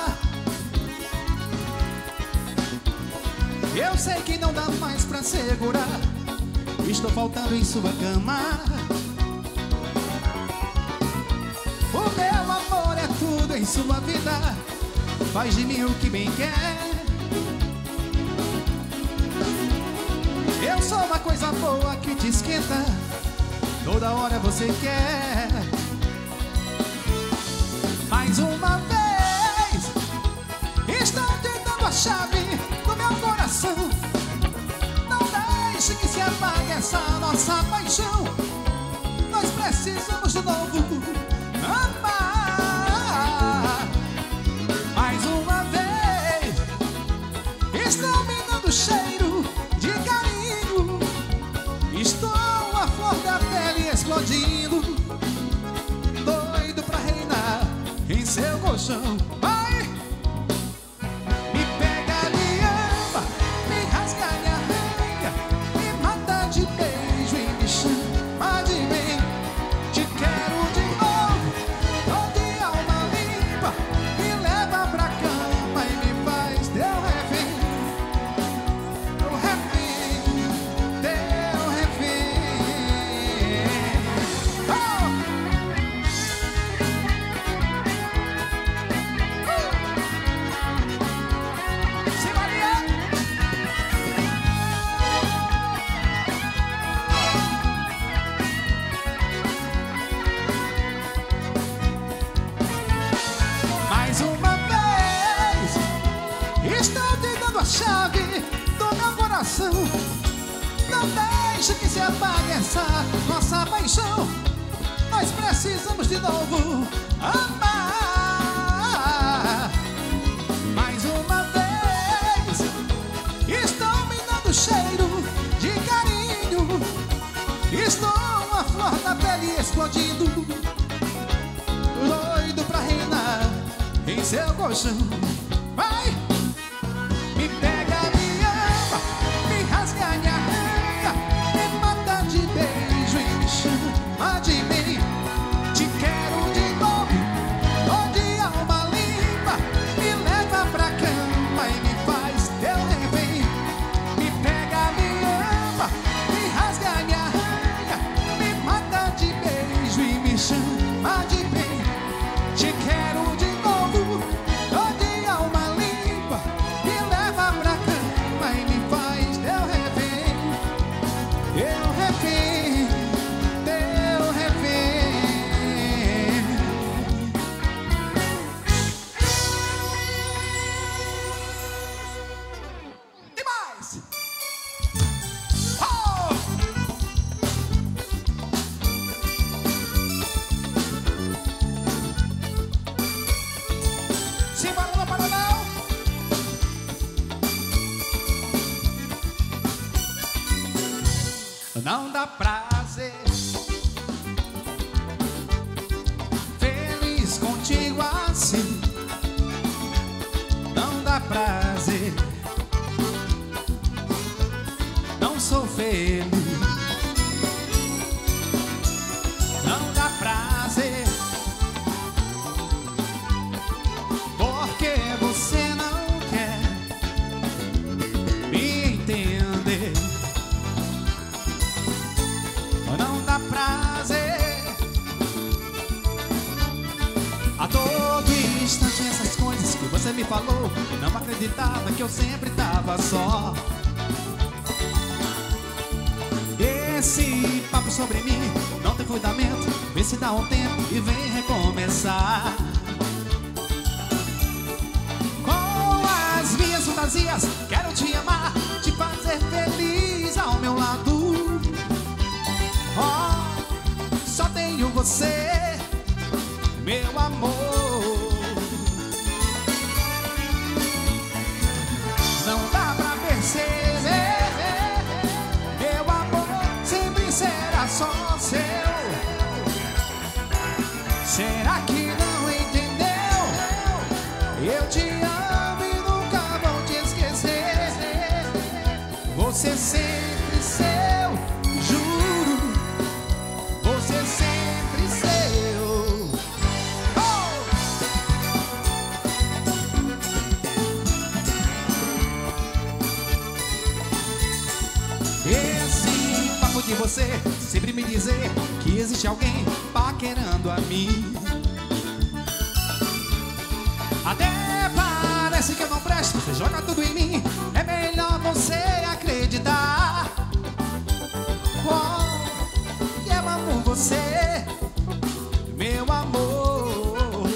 Eu sei que não dá mais pra segurar. Estou faltando em sua cama. O meu amor é tudo em sua vida. Faz de mim o que bem quer. Eu sou uma coisa boa que te esquenta. Toda hora você quer. Mais uma vez estou te dando a chave do meu coração. Não deixe que se apague essa nossa paixão. Nós precisamos de novo amar. Mais uma vez estão me dando cheiro de carinho. Estou a flor da pele explodindo, doido pra reinar em seu colchão. Vai! Me pega, me ama, me rasga, me arranha, me mata de beijo e me chama de bem. Te quero de novo, tô de alma limpa. Me leva pra cama e me faz teu refém. Teu refém, teu refém. Mais uma vez estou te dando a chave do meu coração. Não deixe que se apague essa nossa paixão. Nós precisamos de novo amar. Mais uma vez estão me dando cheiro de carinho. Estou a flor da pele explodindo, doido pra reinar em seu colchão. Vai! Me pega, me ama, me rasga, me arranca, me mata de beijo e me chama de bem. Te quero de novo, tô de alma limpa. Me leva pra cama e me faz teu refém. Me pega, me ama, me rasga, me arranca, me mata de beijo e me chama de bem. Te quero de novo, tô de alma não dá prazer. Feliz contigo assim, não dá prazer. Não sou feliz, não dá prazer. Porque você não quer me entender. Não dá prazer. A todo instante essas coisas que você me falou, e não acreditava que eu sempre tava só. Esse papo sobre mim não tem fundamento. Vê se dá um tempo e vem recomeçar. Com as minhas fantasias quero te amar, te fazer feliz ao meu lado. Oh, só tenho você, meu amor. Não dá pra perceber, meu amor sempre será só seu. Será que não entendeu? Eu te amo e nunca vou te esquecer. Você sempre seu, juro. Você sempre seu. Oh! Esse papo de você sempre me dizer que existe alguém paquerando a mim. Até parece que eu não presto, você joga tudo em mim. É melhor você acreditar. Oh, que eu amo você, meu amor.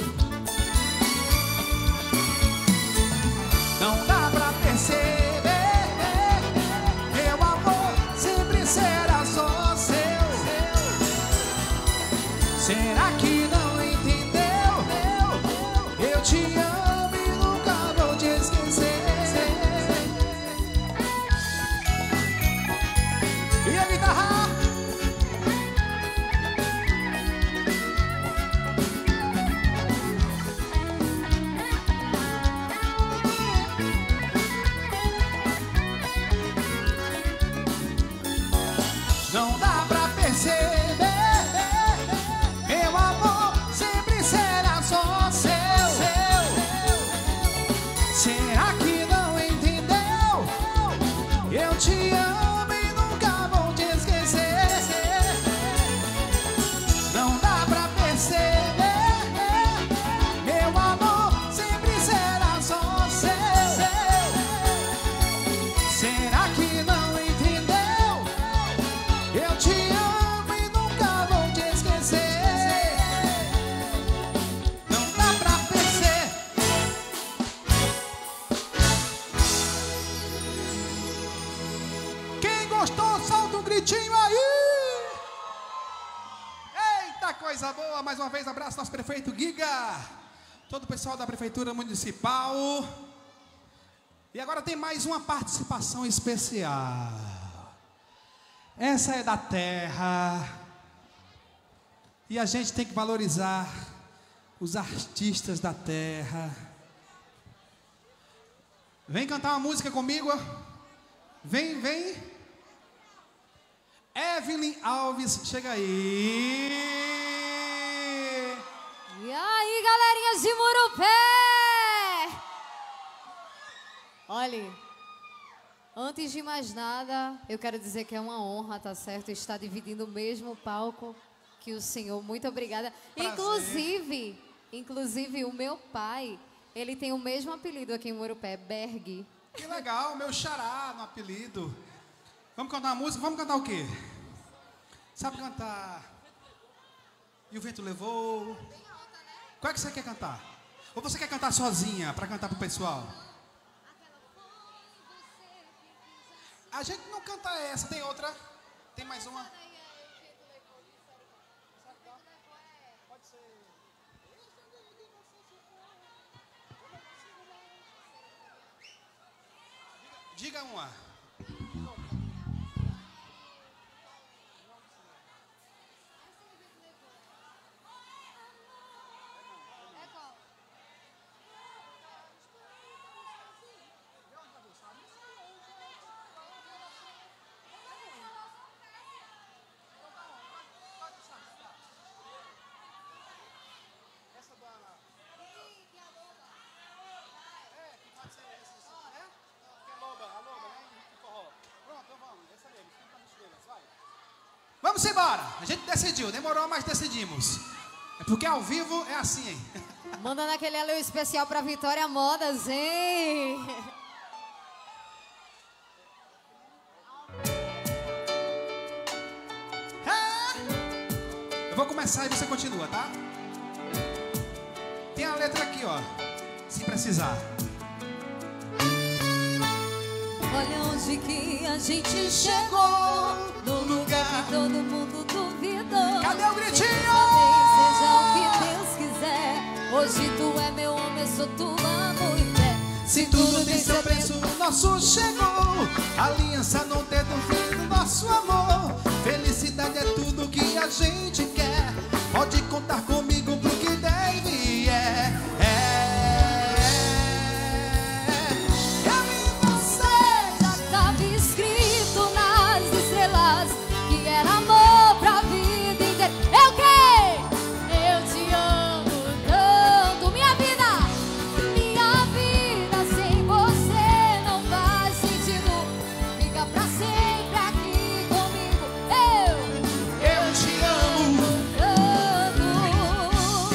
Não dá pra perceber, meu amor sempre será só seu. Será que não entendeu? Eu te amo e nunca vou te esquecer. E a guitarra? Não dá pra perceber, meu amor sempre será só seu. Será que não entendeu? Eu te amo e nunca vou te esquecer. Não dá pra perceber, meu amor sempre será só seu. Será que não entendeu? Eu te amo e nunca vou te esquecer. Não dá pra perceber. Quem gostou, solta um gritinho aí. Eita, coisa boa. Mais uma vez, abraço nosso prefeito Giga, todo o pessoal da Prefeitura Municipal. E agora tem mais uma participação especial. Essa é da terra. E a gente tem que valorizar os artistas da terra. Vem cantar uma música comigo. Vem, vem. Evelyn Alves, chega aí. E aí, galerinha de Murupé! Olha, antes de mais nada, eu quero dizer que é uma honra, tá certo? Estar dividindo o mesmo palco que o senhor. Muito obrigada. Inclusive, o meu pai, ele tem o mesmo apelido aqui em Murupé, Berg. Que legal, meu xará no apelido. Vamos cantar uma música? Vamos cantar o quê? Sabe cantar? E o vento levou? Qual é que você quer cantar? Ou você quer cantar sozinha, para cantar pro pessoal? A gente não canta essa, tem outra? Tem mais uma? Pode ser. Diga uma. Vamos embora. A gente decidiu, demorou, mas decidimos. É porque ao vivo é assim, hein? Mandando aquele alô especial pra Vitória Modas, hein? Eu vou começar e você continua, tá? Tem a letra aqui, ó. Se precisar. Olha onde que a gente chegou, no lugar que todo mundo duvidou. Cadê o gritinho? Seja o que Deus quiser. Hoje tu é meu homem, eu sou tua mulher. Se tudo tem seu preço, o nosso chegou. Aliança no dedo, fim do nosso amor. Felicidade é tudo que a gente quer. Pode contar comigo pro que deve e Eu e você já tava escrito nas estrelas que era amor pra vida inteira. Eu quem? Eu te amo tanto. Minha vida sem você não faz sentido. Fica pra sempre aqui comigo. Eu te amo tanto.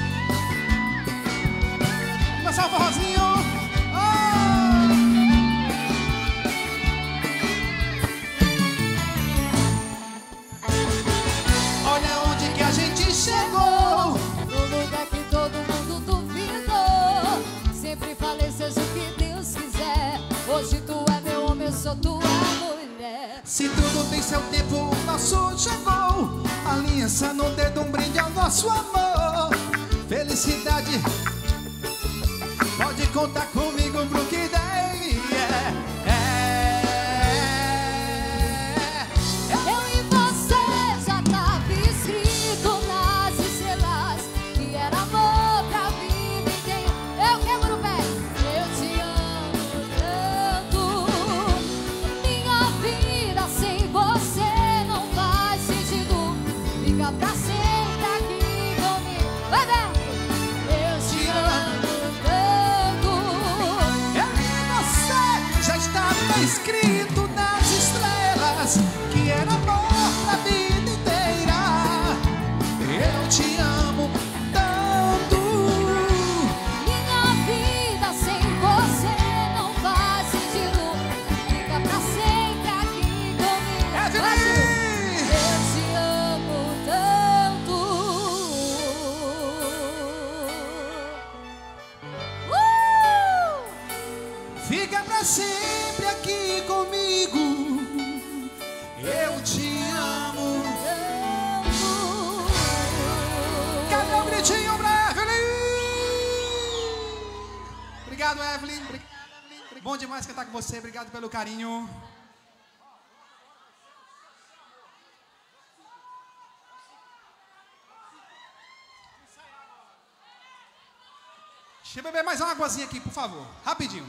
Começar o forrozinho. Olha onde que a gente chegou. No lugar que todo mundo duvidou. Sempre falei, seja o que Deus quiser. Hoje tu é meu homem, eu sou tua mulher. Se tudo tem seu tempo, o nosso chegou. Aliança no dedo, um brinde ao nosso amor. Felicidade, pode contar comigo pro que der e Eu e você já tava escrito nas estrelas que era amor pra vida inteira. Eu quebro o pé. Eu te amo tanto. Minha vida sem você não faz sentido. Fica pra sempre aqui comigo. Vai, Beto. Eu te amo tanto. Eu e você já estava escrito nas estrelas que era amor pra vida inteira. Eu te amo tanto. Minha vida sem você não faz sentido. Fica pra sempre aqui comigo. Evelyn! Eu te amo tanto. Fica pra sempre aqui comigo. Eu te amo. Cadê o gritinho pra Evelyn? Obrigado, Evelyn. Bom demais cantar com você. Obrigado pelo carinho. Deixa eu beber mais uma águazinha aqui, por favor. Rapidinho.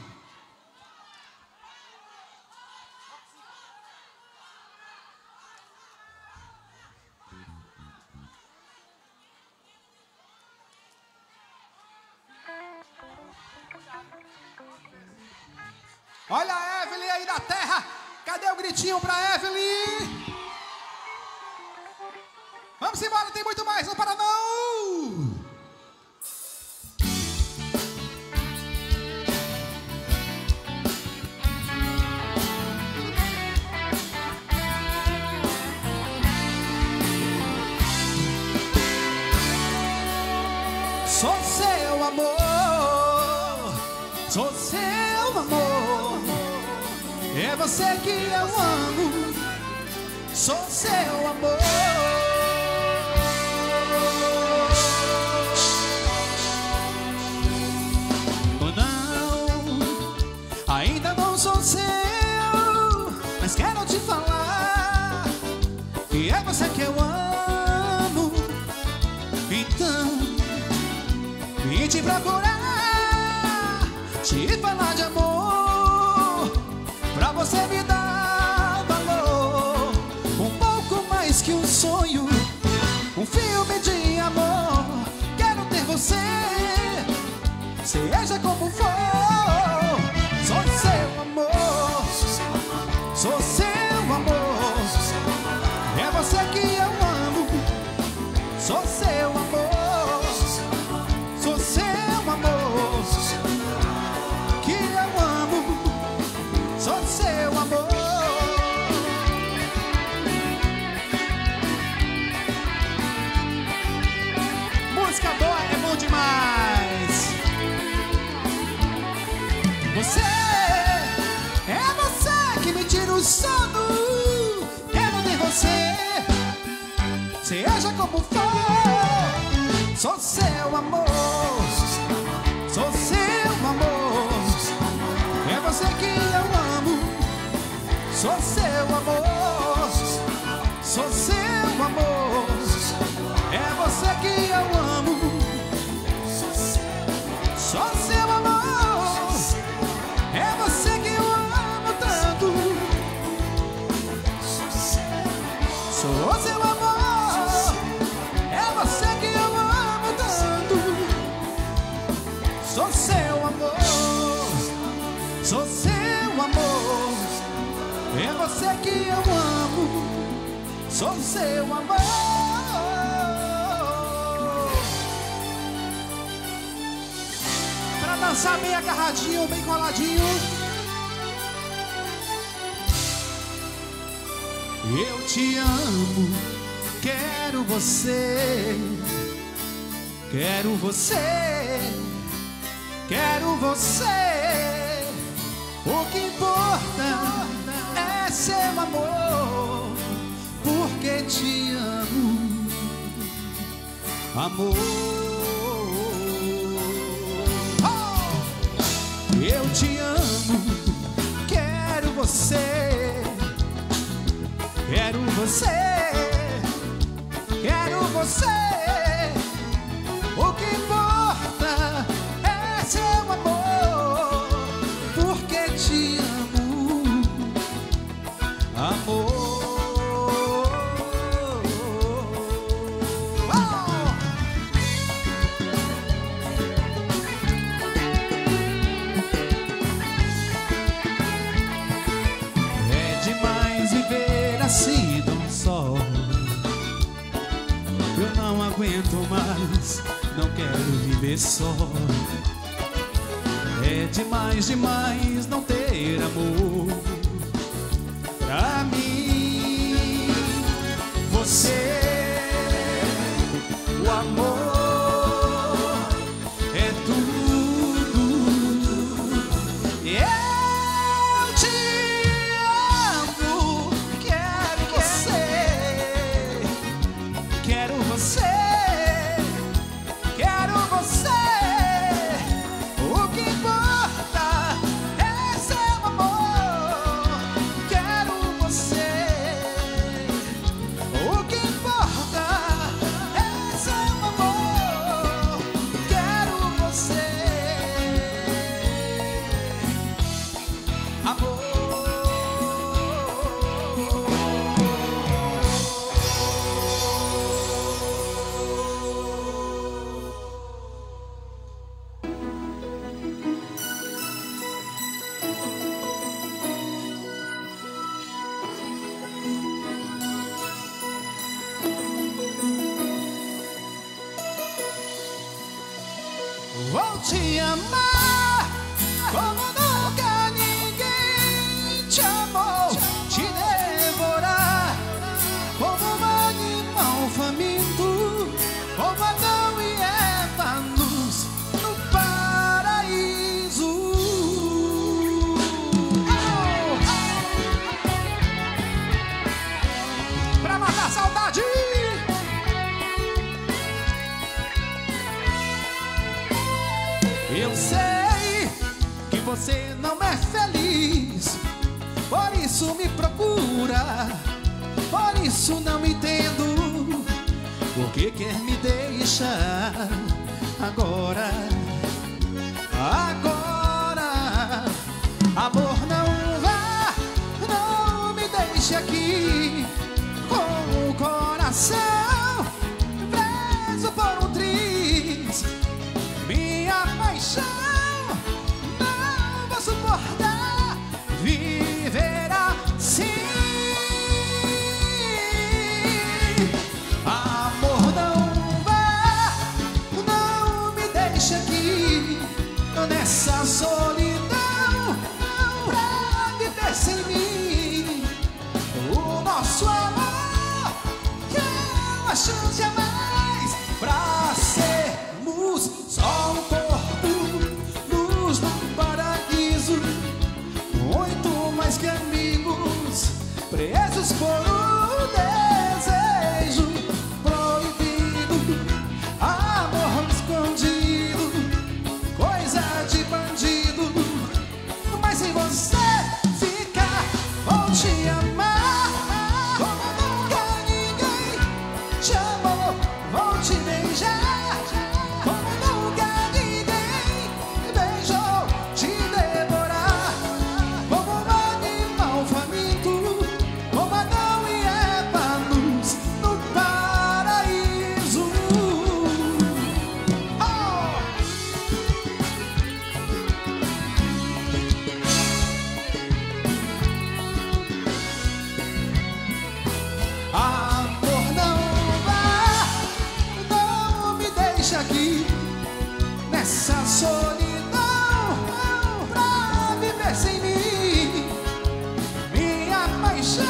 Olha a Evelyn aí da terra. Cadê o gritinho pra Evelyn? Vamos embora, tem muito mais, não para não! Sou seu amor, sou seu amor. É você que eu amo, sou seu amor. Oh, não, ainda não sou seu, mas quero te falar que é você que eu amo. Então vim te procurar, te falar de amor, pra você me dar valor. Um pouco mais que um sonho, um filme de amor. Quero ter você, seja como for. Sou seu amor, sou seu amor. É você que Você é você que me tira o sono. Quero ter você, seja como for. Sou seu amor, sou seu amor. É você que eu amo. Sou seu amor, sou seu amor. É você que eu amo. Sou seu amor. É você que eu amo tanto. Sou seu amor. É você que eu amo tanto. Sou seu amor. Sou seu amor. É você que eu amo. Sou seu amor. Pra dançar bem agarradinho, bem coladinho. Eu te amo, quero você. Quero você, quero você. O que importa é seu amor, porque te amo, amor. Oh! Eu te amo, quero você. Quero você, quero você. O que importa é seu amor, porque te amo, amor. É demais viver assim tão só. Eu não aguento mais, não quero viver só. É demais, demais não ter amor pra mim. Você, o amor é tudo. Eu te amo, quero você. Quero você, quero você. O que importa é seu amor. Quero você. O que importa é seu amor. Quero você, amor. Vou te amar como nunca ninguém te amou. Te devorar como um animal faminto, como Adão e Eva no paraíso. Pra matar a saudade. Eu sei que você não é feliz, por isso me procura, por isso não entendo porque quer me deixar agora. Agora, amor, não vá, não me deixe aqui com o coração preso por um triz. Minha paixão não vou suportar viver assim. Amor, não vá, não me deixe aqui nessa presos por um desejo proibido, amor escondido, coisa de bandido. Mas se você ficar, vou te amar como nunca ninguém te amou. Vou te beijar como nunca ninguém beijou. Te devorar como um animal faminto, como Adão e Eva no paraíso. Amor, não vá, não me deixa aqui nessa solidão pra viver sem mim. Minha paixão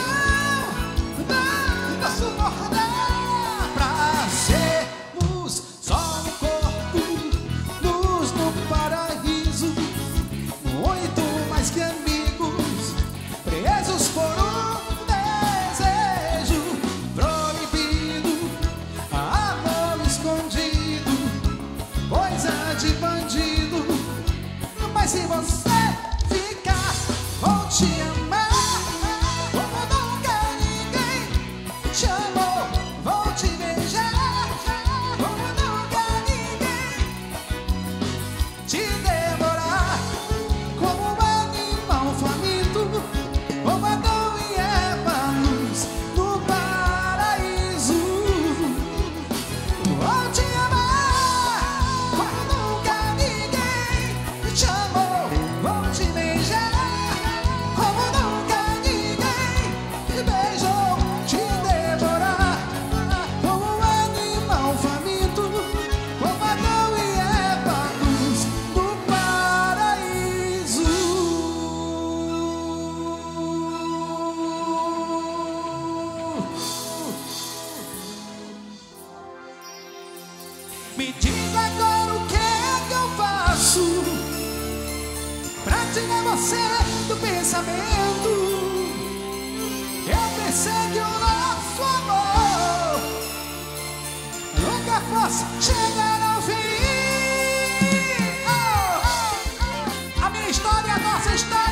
não suportar pra sermos só um corpo, luz no paraíso, muito mais que amigos, presos por um desejo proibido, amor escondido, coisa de bandido. Mas se você ficar, vou te amar como nunca ninguém te amou. Vou te beijar como nunca ninguém, te devorar como um animal faminto, como Adão e Eva no paraíso. Vou te amar como nunca ninguém te amou. Vou te beijar como nunca ninguém beijou. Te devorar como um animal faminto, como Adão e Eva no paraíso. Me diz agora o que é que eu faço pra tirar você do pensamento. Eu pensei que o nosso amor nunca fosse chegar ao fim. A minha história, a nossa história.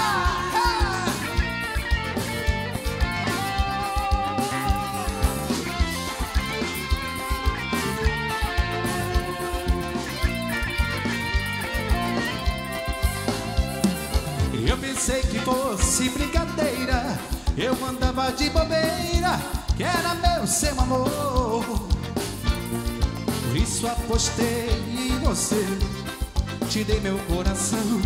Eu pensei que fosse brincadeira, eu andava de bobeira, que era meu seu amor. Por isso apostei em você, te dei meu coração,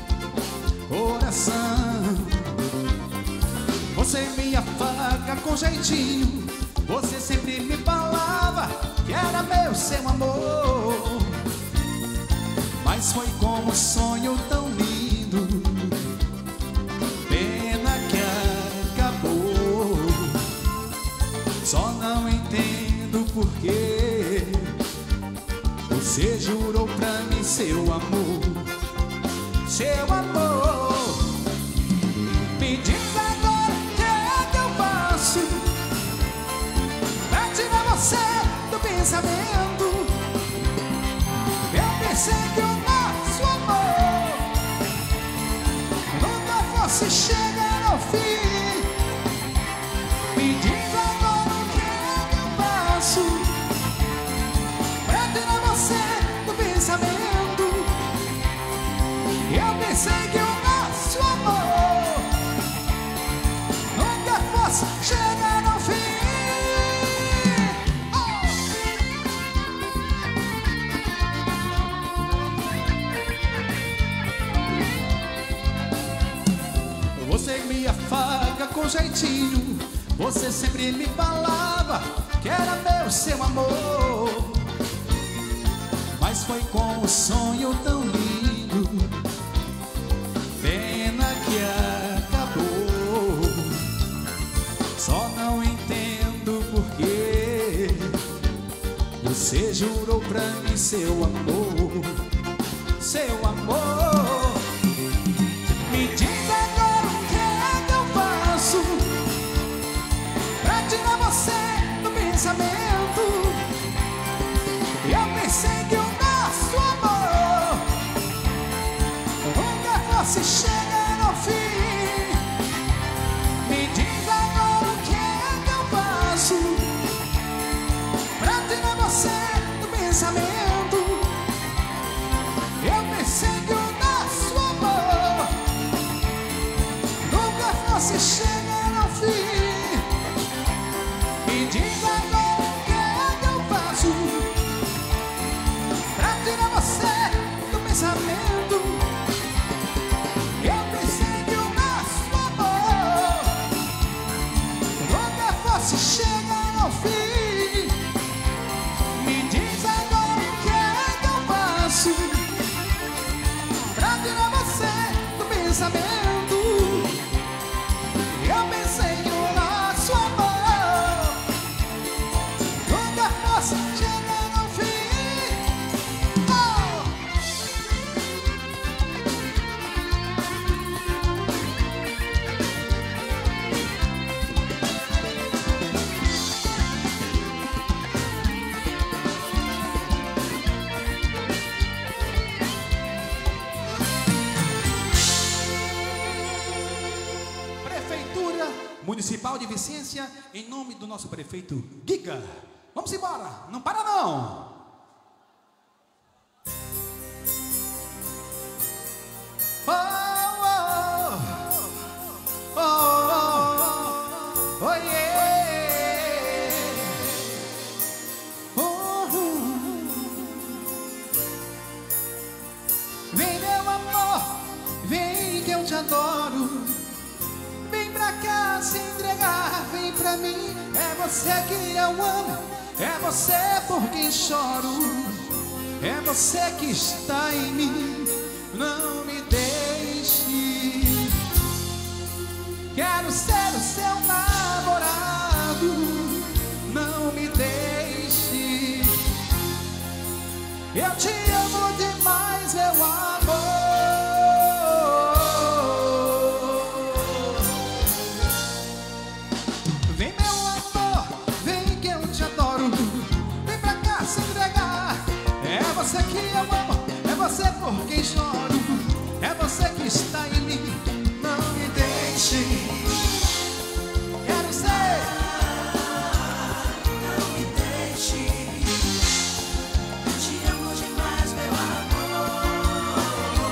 coração. Você me afaga com jeitinho, você sempre me falava que era meu seu amor. Mas foi como um sonho tão lindo, pena que acabou. Só não entendo porquê você jurou pra mim seu amor, seu amor. Me diz agora o que é que eu faço pra tirar você do pensamento. Eu pensei que o nosso amor nunca fosse chegar ao fim. Me diz agora o que é que eu faço pra tirar você do pensamento. Eu pensei que o nosso amor nunca fosse chegar ao fim. Você me afaga com jeitinho, você sempre me falava que era meu seu amor. Mas foi com um sonho tão lindo, pena que acabou. Só não entendo porquê você jurou pra mim seu amor, seu amor. Me diz agora o que é que eu faço fosse chegar ao fim. Me diz agora o que é que eu faço pra tirar você do pensamento. Eu pensei que o nosso amor nunca fosse chegar ao fim. Me diz agora o que é que eu faço pra tirar você do pensamento. Eu pensei que o nosso amor nunca fosse chegar ao fim. Me diz agora o que é que eu faço pra tirar você do pensamento. Eu pensei que o nosso amor nunca fosse chegar ao fim. Oh! Prefeitura Municipal de Vicência, em nome do nosso prefeito Giga. Vamos embora, não para não. Oh, oh, oh, oh, oh, oh, yeah. Vem meu amor, vem que eu te adoro. Vem pra cá se entregar, vem pra mim. É você que eu amo, é você por quem choro. É você que está em mim, não me deixe. Quero ser o seu namorado, não me deixe. Eu te amo demais, meu amor. Vem meu amor, vem que eu te adoro. Vem pra cá se entregar. É você que eu amo, é você por quem choro. É você que está em mim, não me deixe. Quero ser. Não me deixe. Eu te amo demais, meu amor.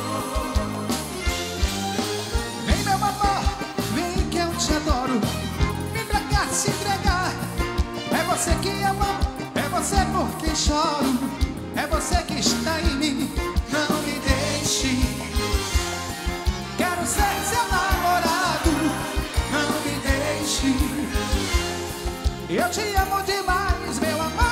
Vem meu amor, vem que eu te adoro. Vem pra cá se entregar. É você que eu amo, é você por quem choro. É você que está em mim, não me deixe. Quero ser seu namorado, não me deixe. Eu te amo demais, meu amor.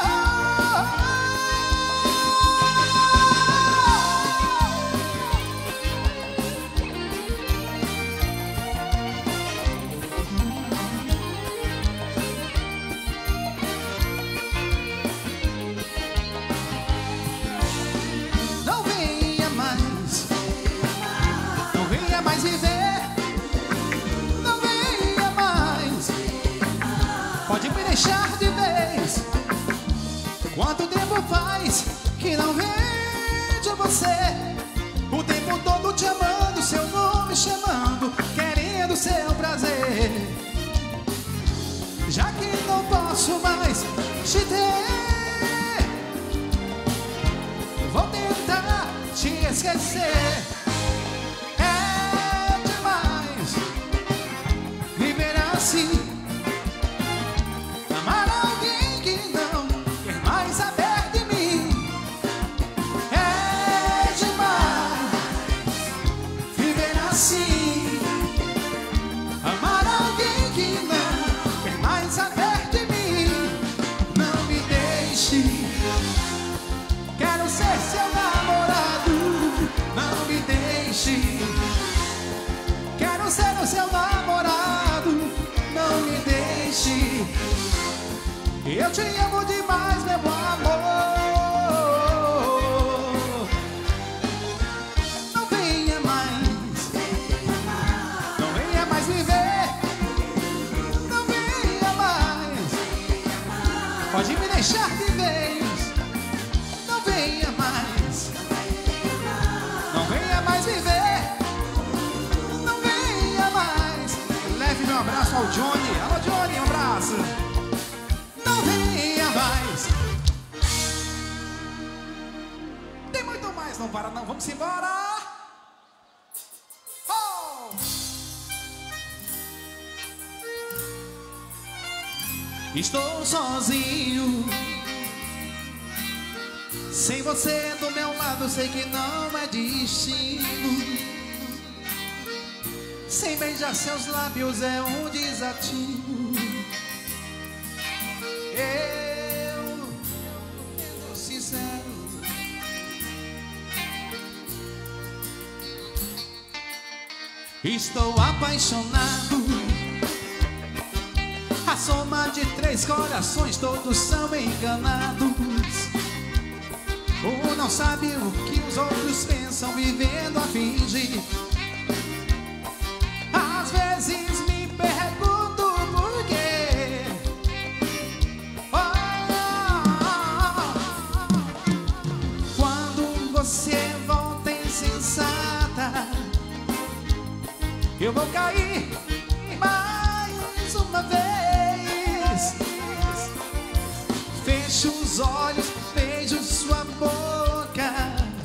Não venha mais, não venha mais viver. Não venha mais, pode me deixar de vez. Quanto tempo faz que não vejo você? O tempo todo te amando, seu nome chamando, querendo seu prazer. Já que não posso mais te ter, vou tentar te esquecer. É demais viver assim, amar alguém que não quer mais saber de mim. É demais viver assim, amar alguém que não quer mais saber de mim. Não me deixe. Quero ser seu namorado, não me deixe. Quero ser o seu namorado, não me deixe. Eu te amo demais, meu amor. Não venha mais, não venha mais viver. Não venha mais, pode me deixar de vez. Não venha mais, não venha mais viver. o Johnny. Alô, Johnny, um abraço. Não venha mais. Tem muito mais, não para não, vamos embora. Oh! Estou sozinho, sem você do meu lado, sei que não é destino. Sem beijar seus lábios é um desatino. Eu, sendo sincero, estou apaixonado. A soma de 3 corações, todos são enganados. Um não sabe o que os outros pensam, vivendo a fingir. Às vezes me pergunto por quê. Quando você volta insensata, eu vou cair mais uma vez. Fecho os olhos, beijo sua boca.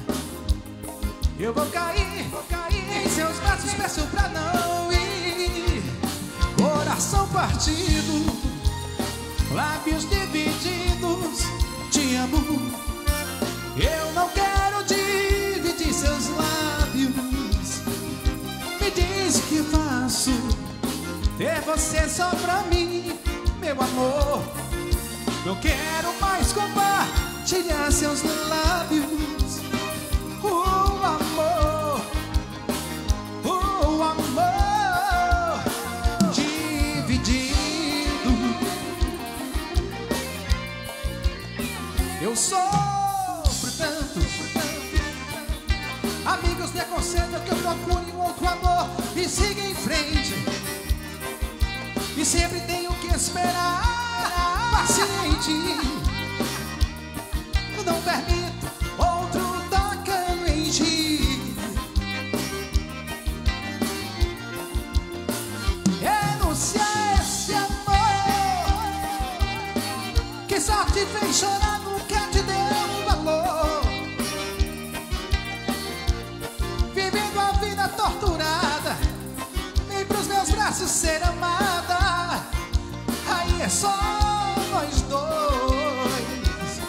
Eu vou cair em seus braços, peço pra não ir. Coração partido, lábios divididos, te amo. Eu não quero dividir seus lábios. Me diz o que faço, ter você só pra mim, meu amor. Não quero mais compartilhar seus lábios. O amor dividido. Eu sofro tanto. Amigos me aconselham que eu procure um outro amor e siga em frente. E sempre tenho que esperar. Paciente, não permito outro tocando em ti. Renunciar esse amor que só te fez chorar, nunca te deu valor. Vivendo a vida torturada, vem pros meus braços ser amada. Aí é só nós dois.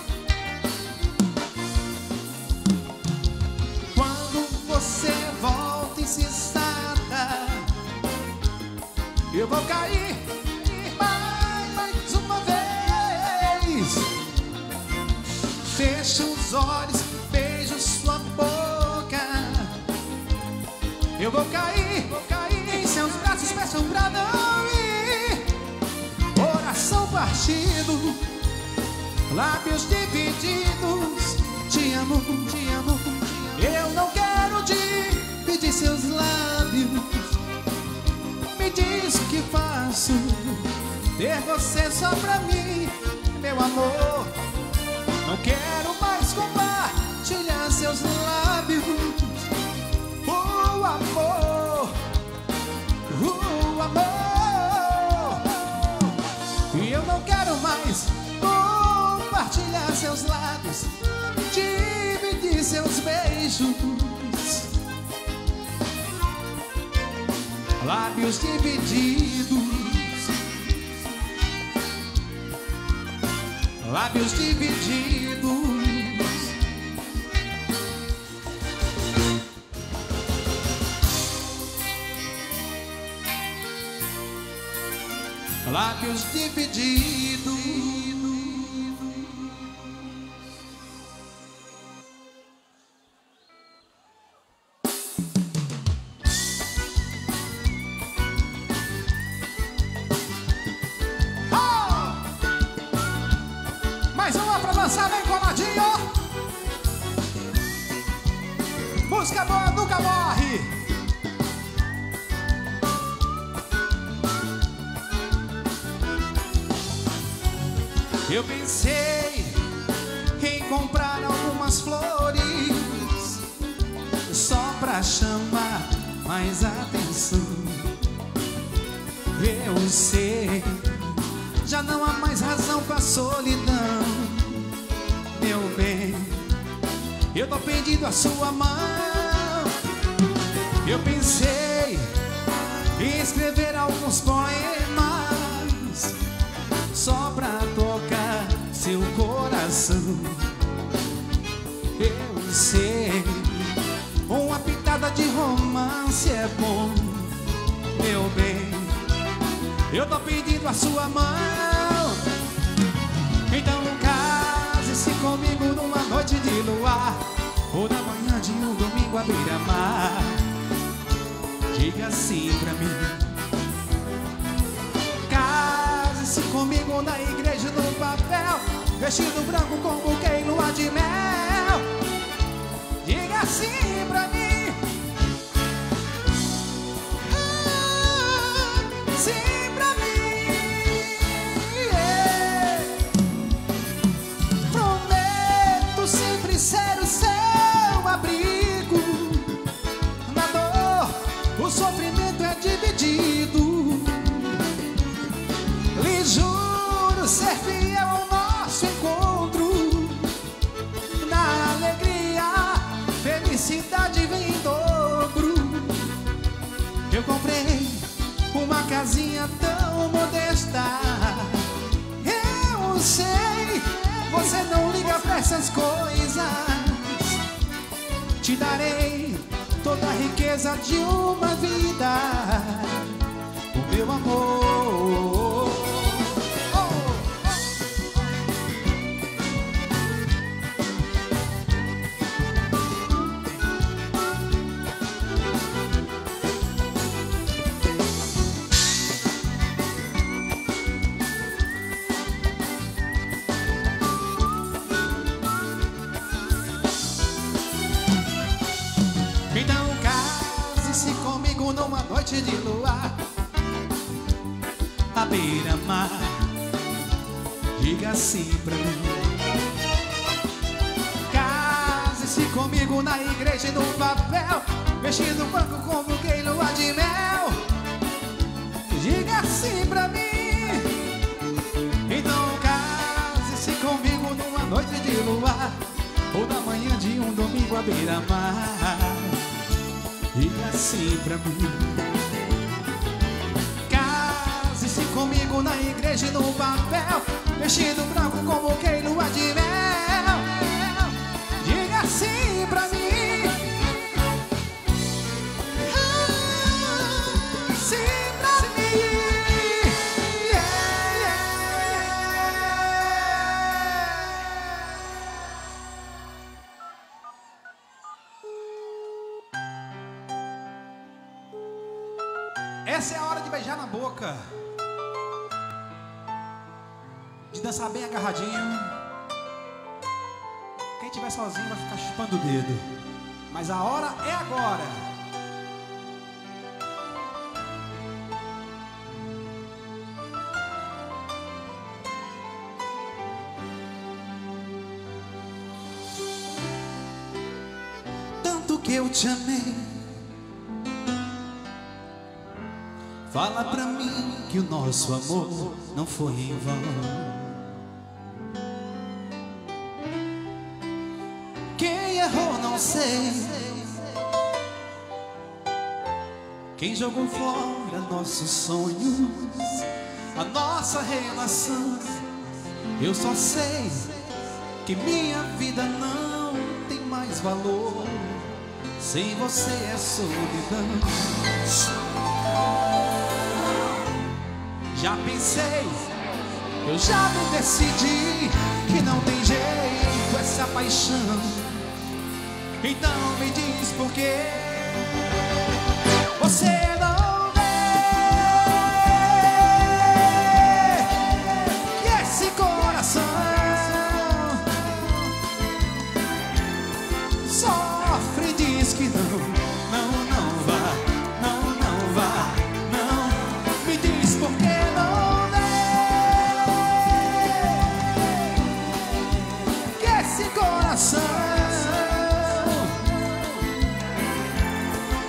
Quando você volta insensata, eu vou cair mais uma vez. Fecho os olhos, beijo sua boca. Eu vou cair em seus braços, peço pra não ir. Coração partido, lábios divididos, te amo, te amo. Eu não quero dividir seus lábios. Me diz o que faço, ter você só pra mim, meu amor. Não quero mais compartilhar seus lábios. O amor, o amor. E eu não quero mais compartilhar seus lábios, dividir seus beijos. Lábios divididos, lábios divididos. Lábios divididos. Mais uma pra dançar bem coladinho. Música boa nunca morre. Eu pensei em comprar algumas flores só pra chamar mais atenção. Eu sei, já não há mais razão pra solidão. Meu bem, eu tô pedindo a sua mão. Eu pensei em escrever alguns poemas só pra tocar seu coração. Eu sei, uma pitada de romance é bom. Meu bem, eu tô pedindo a sua mão. Então case-se comigo numa noite de luar, ou na manhã de um domingo à beira-mar. Diga assim pra mim. Case-se comigo na igreja no papel, vestido branco com buquê e lua de mel. Diga assim pra mim. Sim pra mim, yeah. Prometo sempre ser o seu abrigo. Na dor, o sofrimento é dividido. Lhe juro ser fiel ao nosso encontro. Na alegria, felicidade vem em dobro. Eu comprei uma casinha tão modesta. Eu sei, você não liga pra essas coisas. Te darei toda a riqueza de uma vida, o meu amor. Numa noite de luar, à beira-mar. Diga assim pra mim. Case-se comigo na igreja e no papel, vestido branco com buquê e lua de mel. Diga assim pra mim. Então case-se comigo numa noite de luar, ou na manhã de um domingo à beira-mar. Diga assim pra mim. Case-se comigo na igreja e no papel, vestido branco com buquê e lua de mel. Diga assim pra mim. Sim pra mim, yeah, yeah. Essa é a hora de beijar na boca, de dançar bem agarradinho. Quem estiver sozinho vai ficar chupando o dedo, mas a hora é agora. Tanto que eu te amei, fala pra mim que o nosso amor não foi em vão. Quem errou não sei, quem jogou fora nossos sonhos, a nossa relação. Eu só sei que minha vida não tem mais valor, sem você é solidão. Já pensei, eu já me decidi que não tem jeito essa paixão. Então me diz por quê você não vê que esse coração sofre e diz que não, não, não vá, não, não vá, não. Me diz por que não vê que esse coração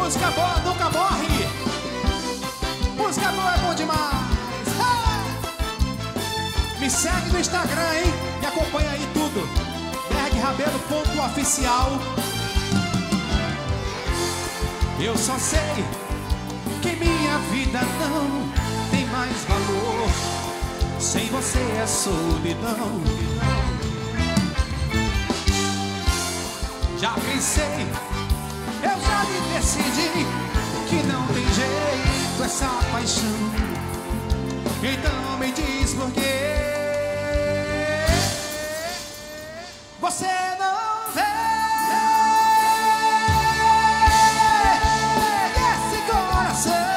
Música boa nunca morre. Música boa é bom demais. Me segue no Instagram, hein? Me acompanha aí tudo. bergrabelo.oficial. Eu só sei que minha vida não tem mais valor. Sem você é solidão. Já pensei, eu já me decidi que não tem jeito essa paixão. Então me diz por quê você não vê esse coração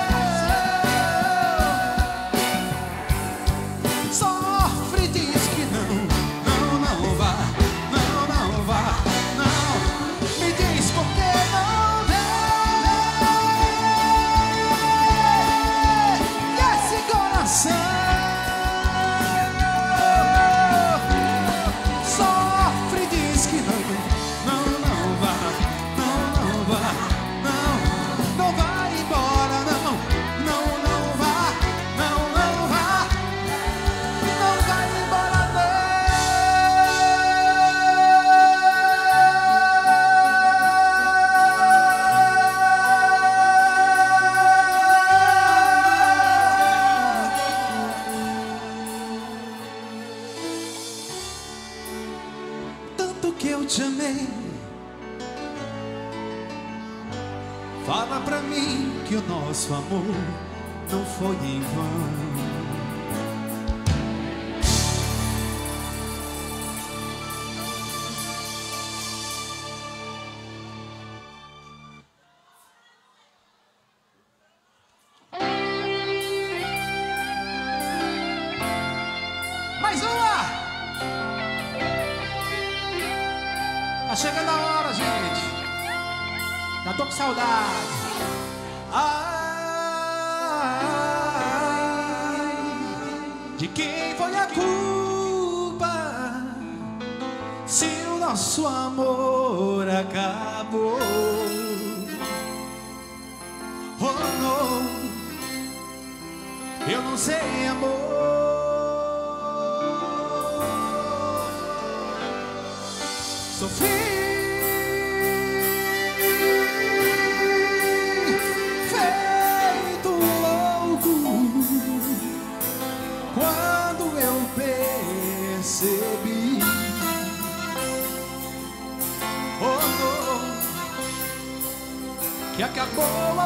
sofre, diz que não vá, não vá, não. Me diz por que não vê esse coração sofre, diz que não vá, não vai embora, não vá, não vai embora, tanto que eu te amei. Fala pra mim que o nosso amor não foi em vão. Mais uma! Tá chegando a hora, gente. Já tô com saudade. Ai, de quem foi a culpa se o nosso amor acabou? Oh, não, eu não sei, amor. Sofri feito louco quando eu percebi, oh, não, que acabou o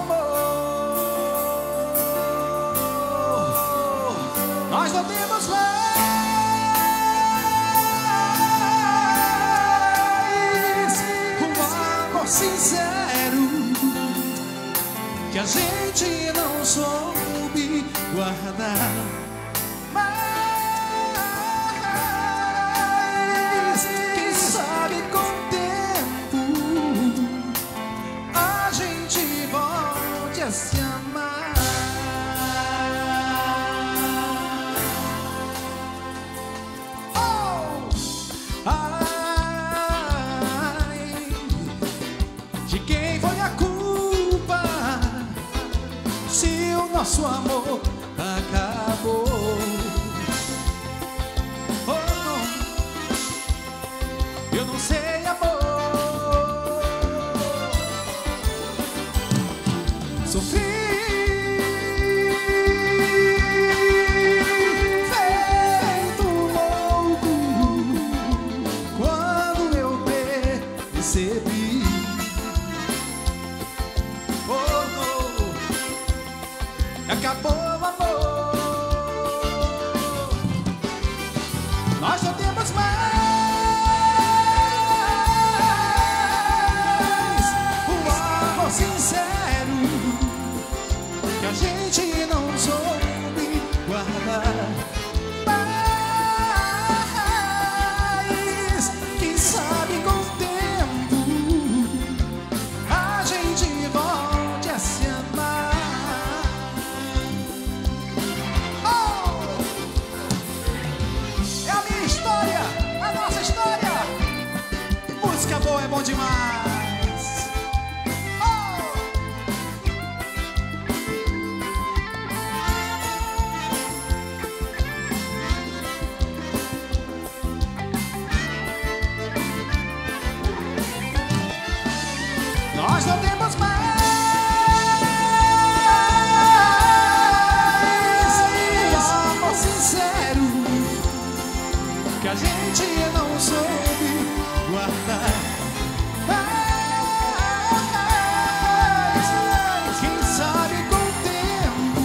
amor. Nós não temos mais sincero que a gente não soube guardar. Mas quem sabe com o tempo a gente volte a se amar. Oh! Nosso amor acabou. Oh, não, eu não sei, amor. Sofri feito louco quando eu percebi. Acabou o amor. Nós não temos mais o amor sincero que a gente não soube guardar. Mas quem sabe com o tempo a gente volte a se amar. não temos mais amor sincero que a gente não soube guardar. Quem sabe com o tempo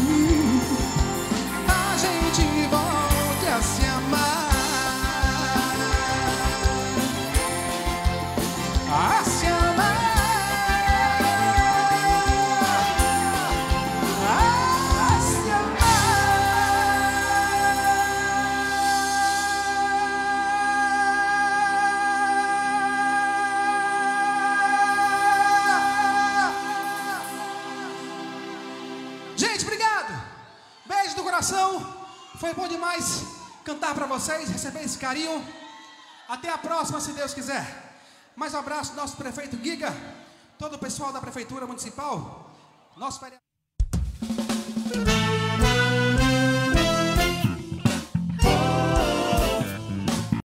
a gente volte a se amar, a se amar, a se Gente, obrigado. Beijo do coração. Foi bom demais cantar para vocês, receber esse carinho. Até a próxima, se Deus quiser. Mais um abraço do nosso prefeito Giga, todo o pessoal da Prefeitura Municipal, nosso vereador.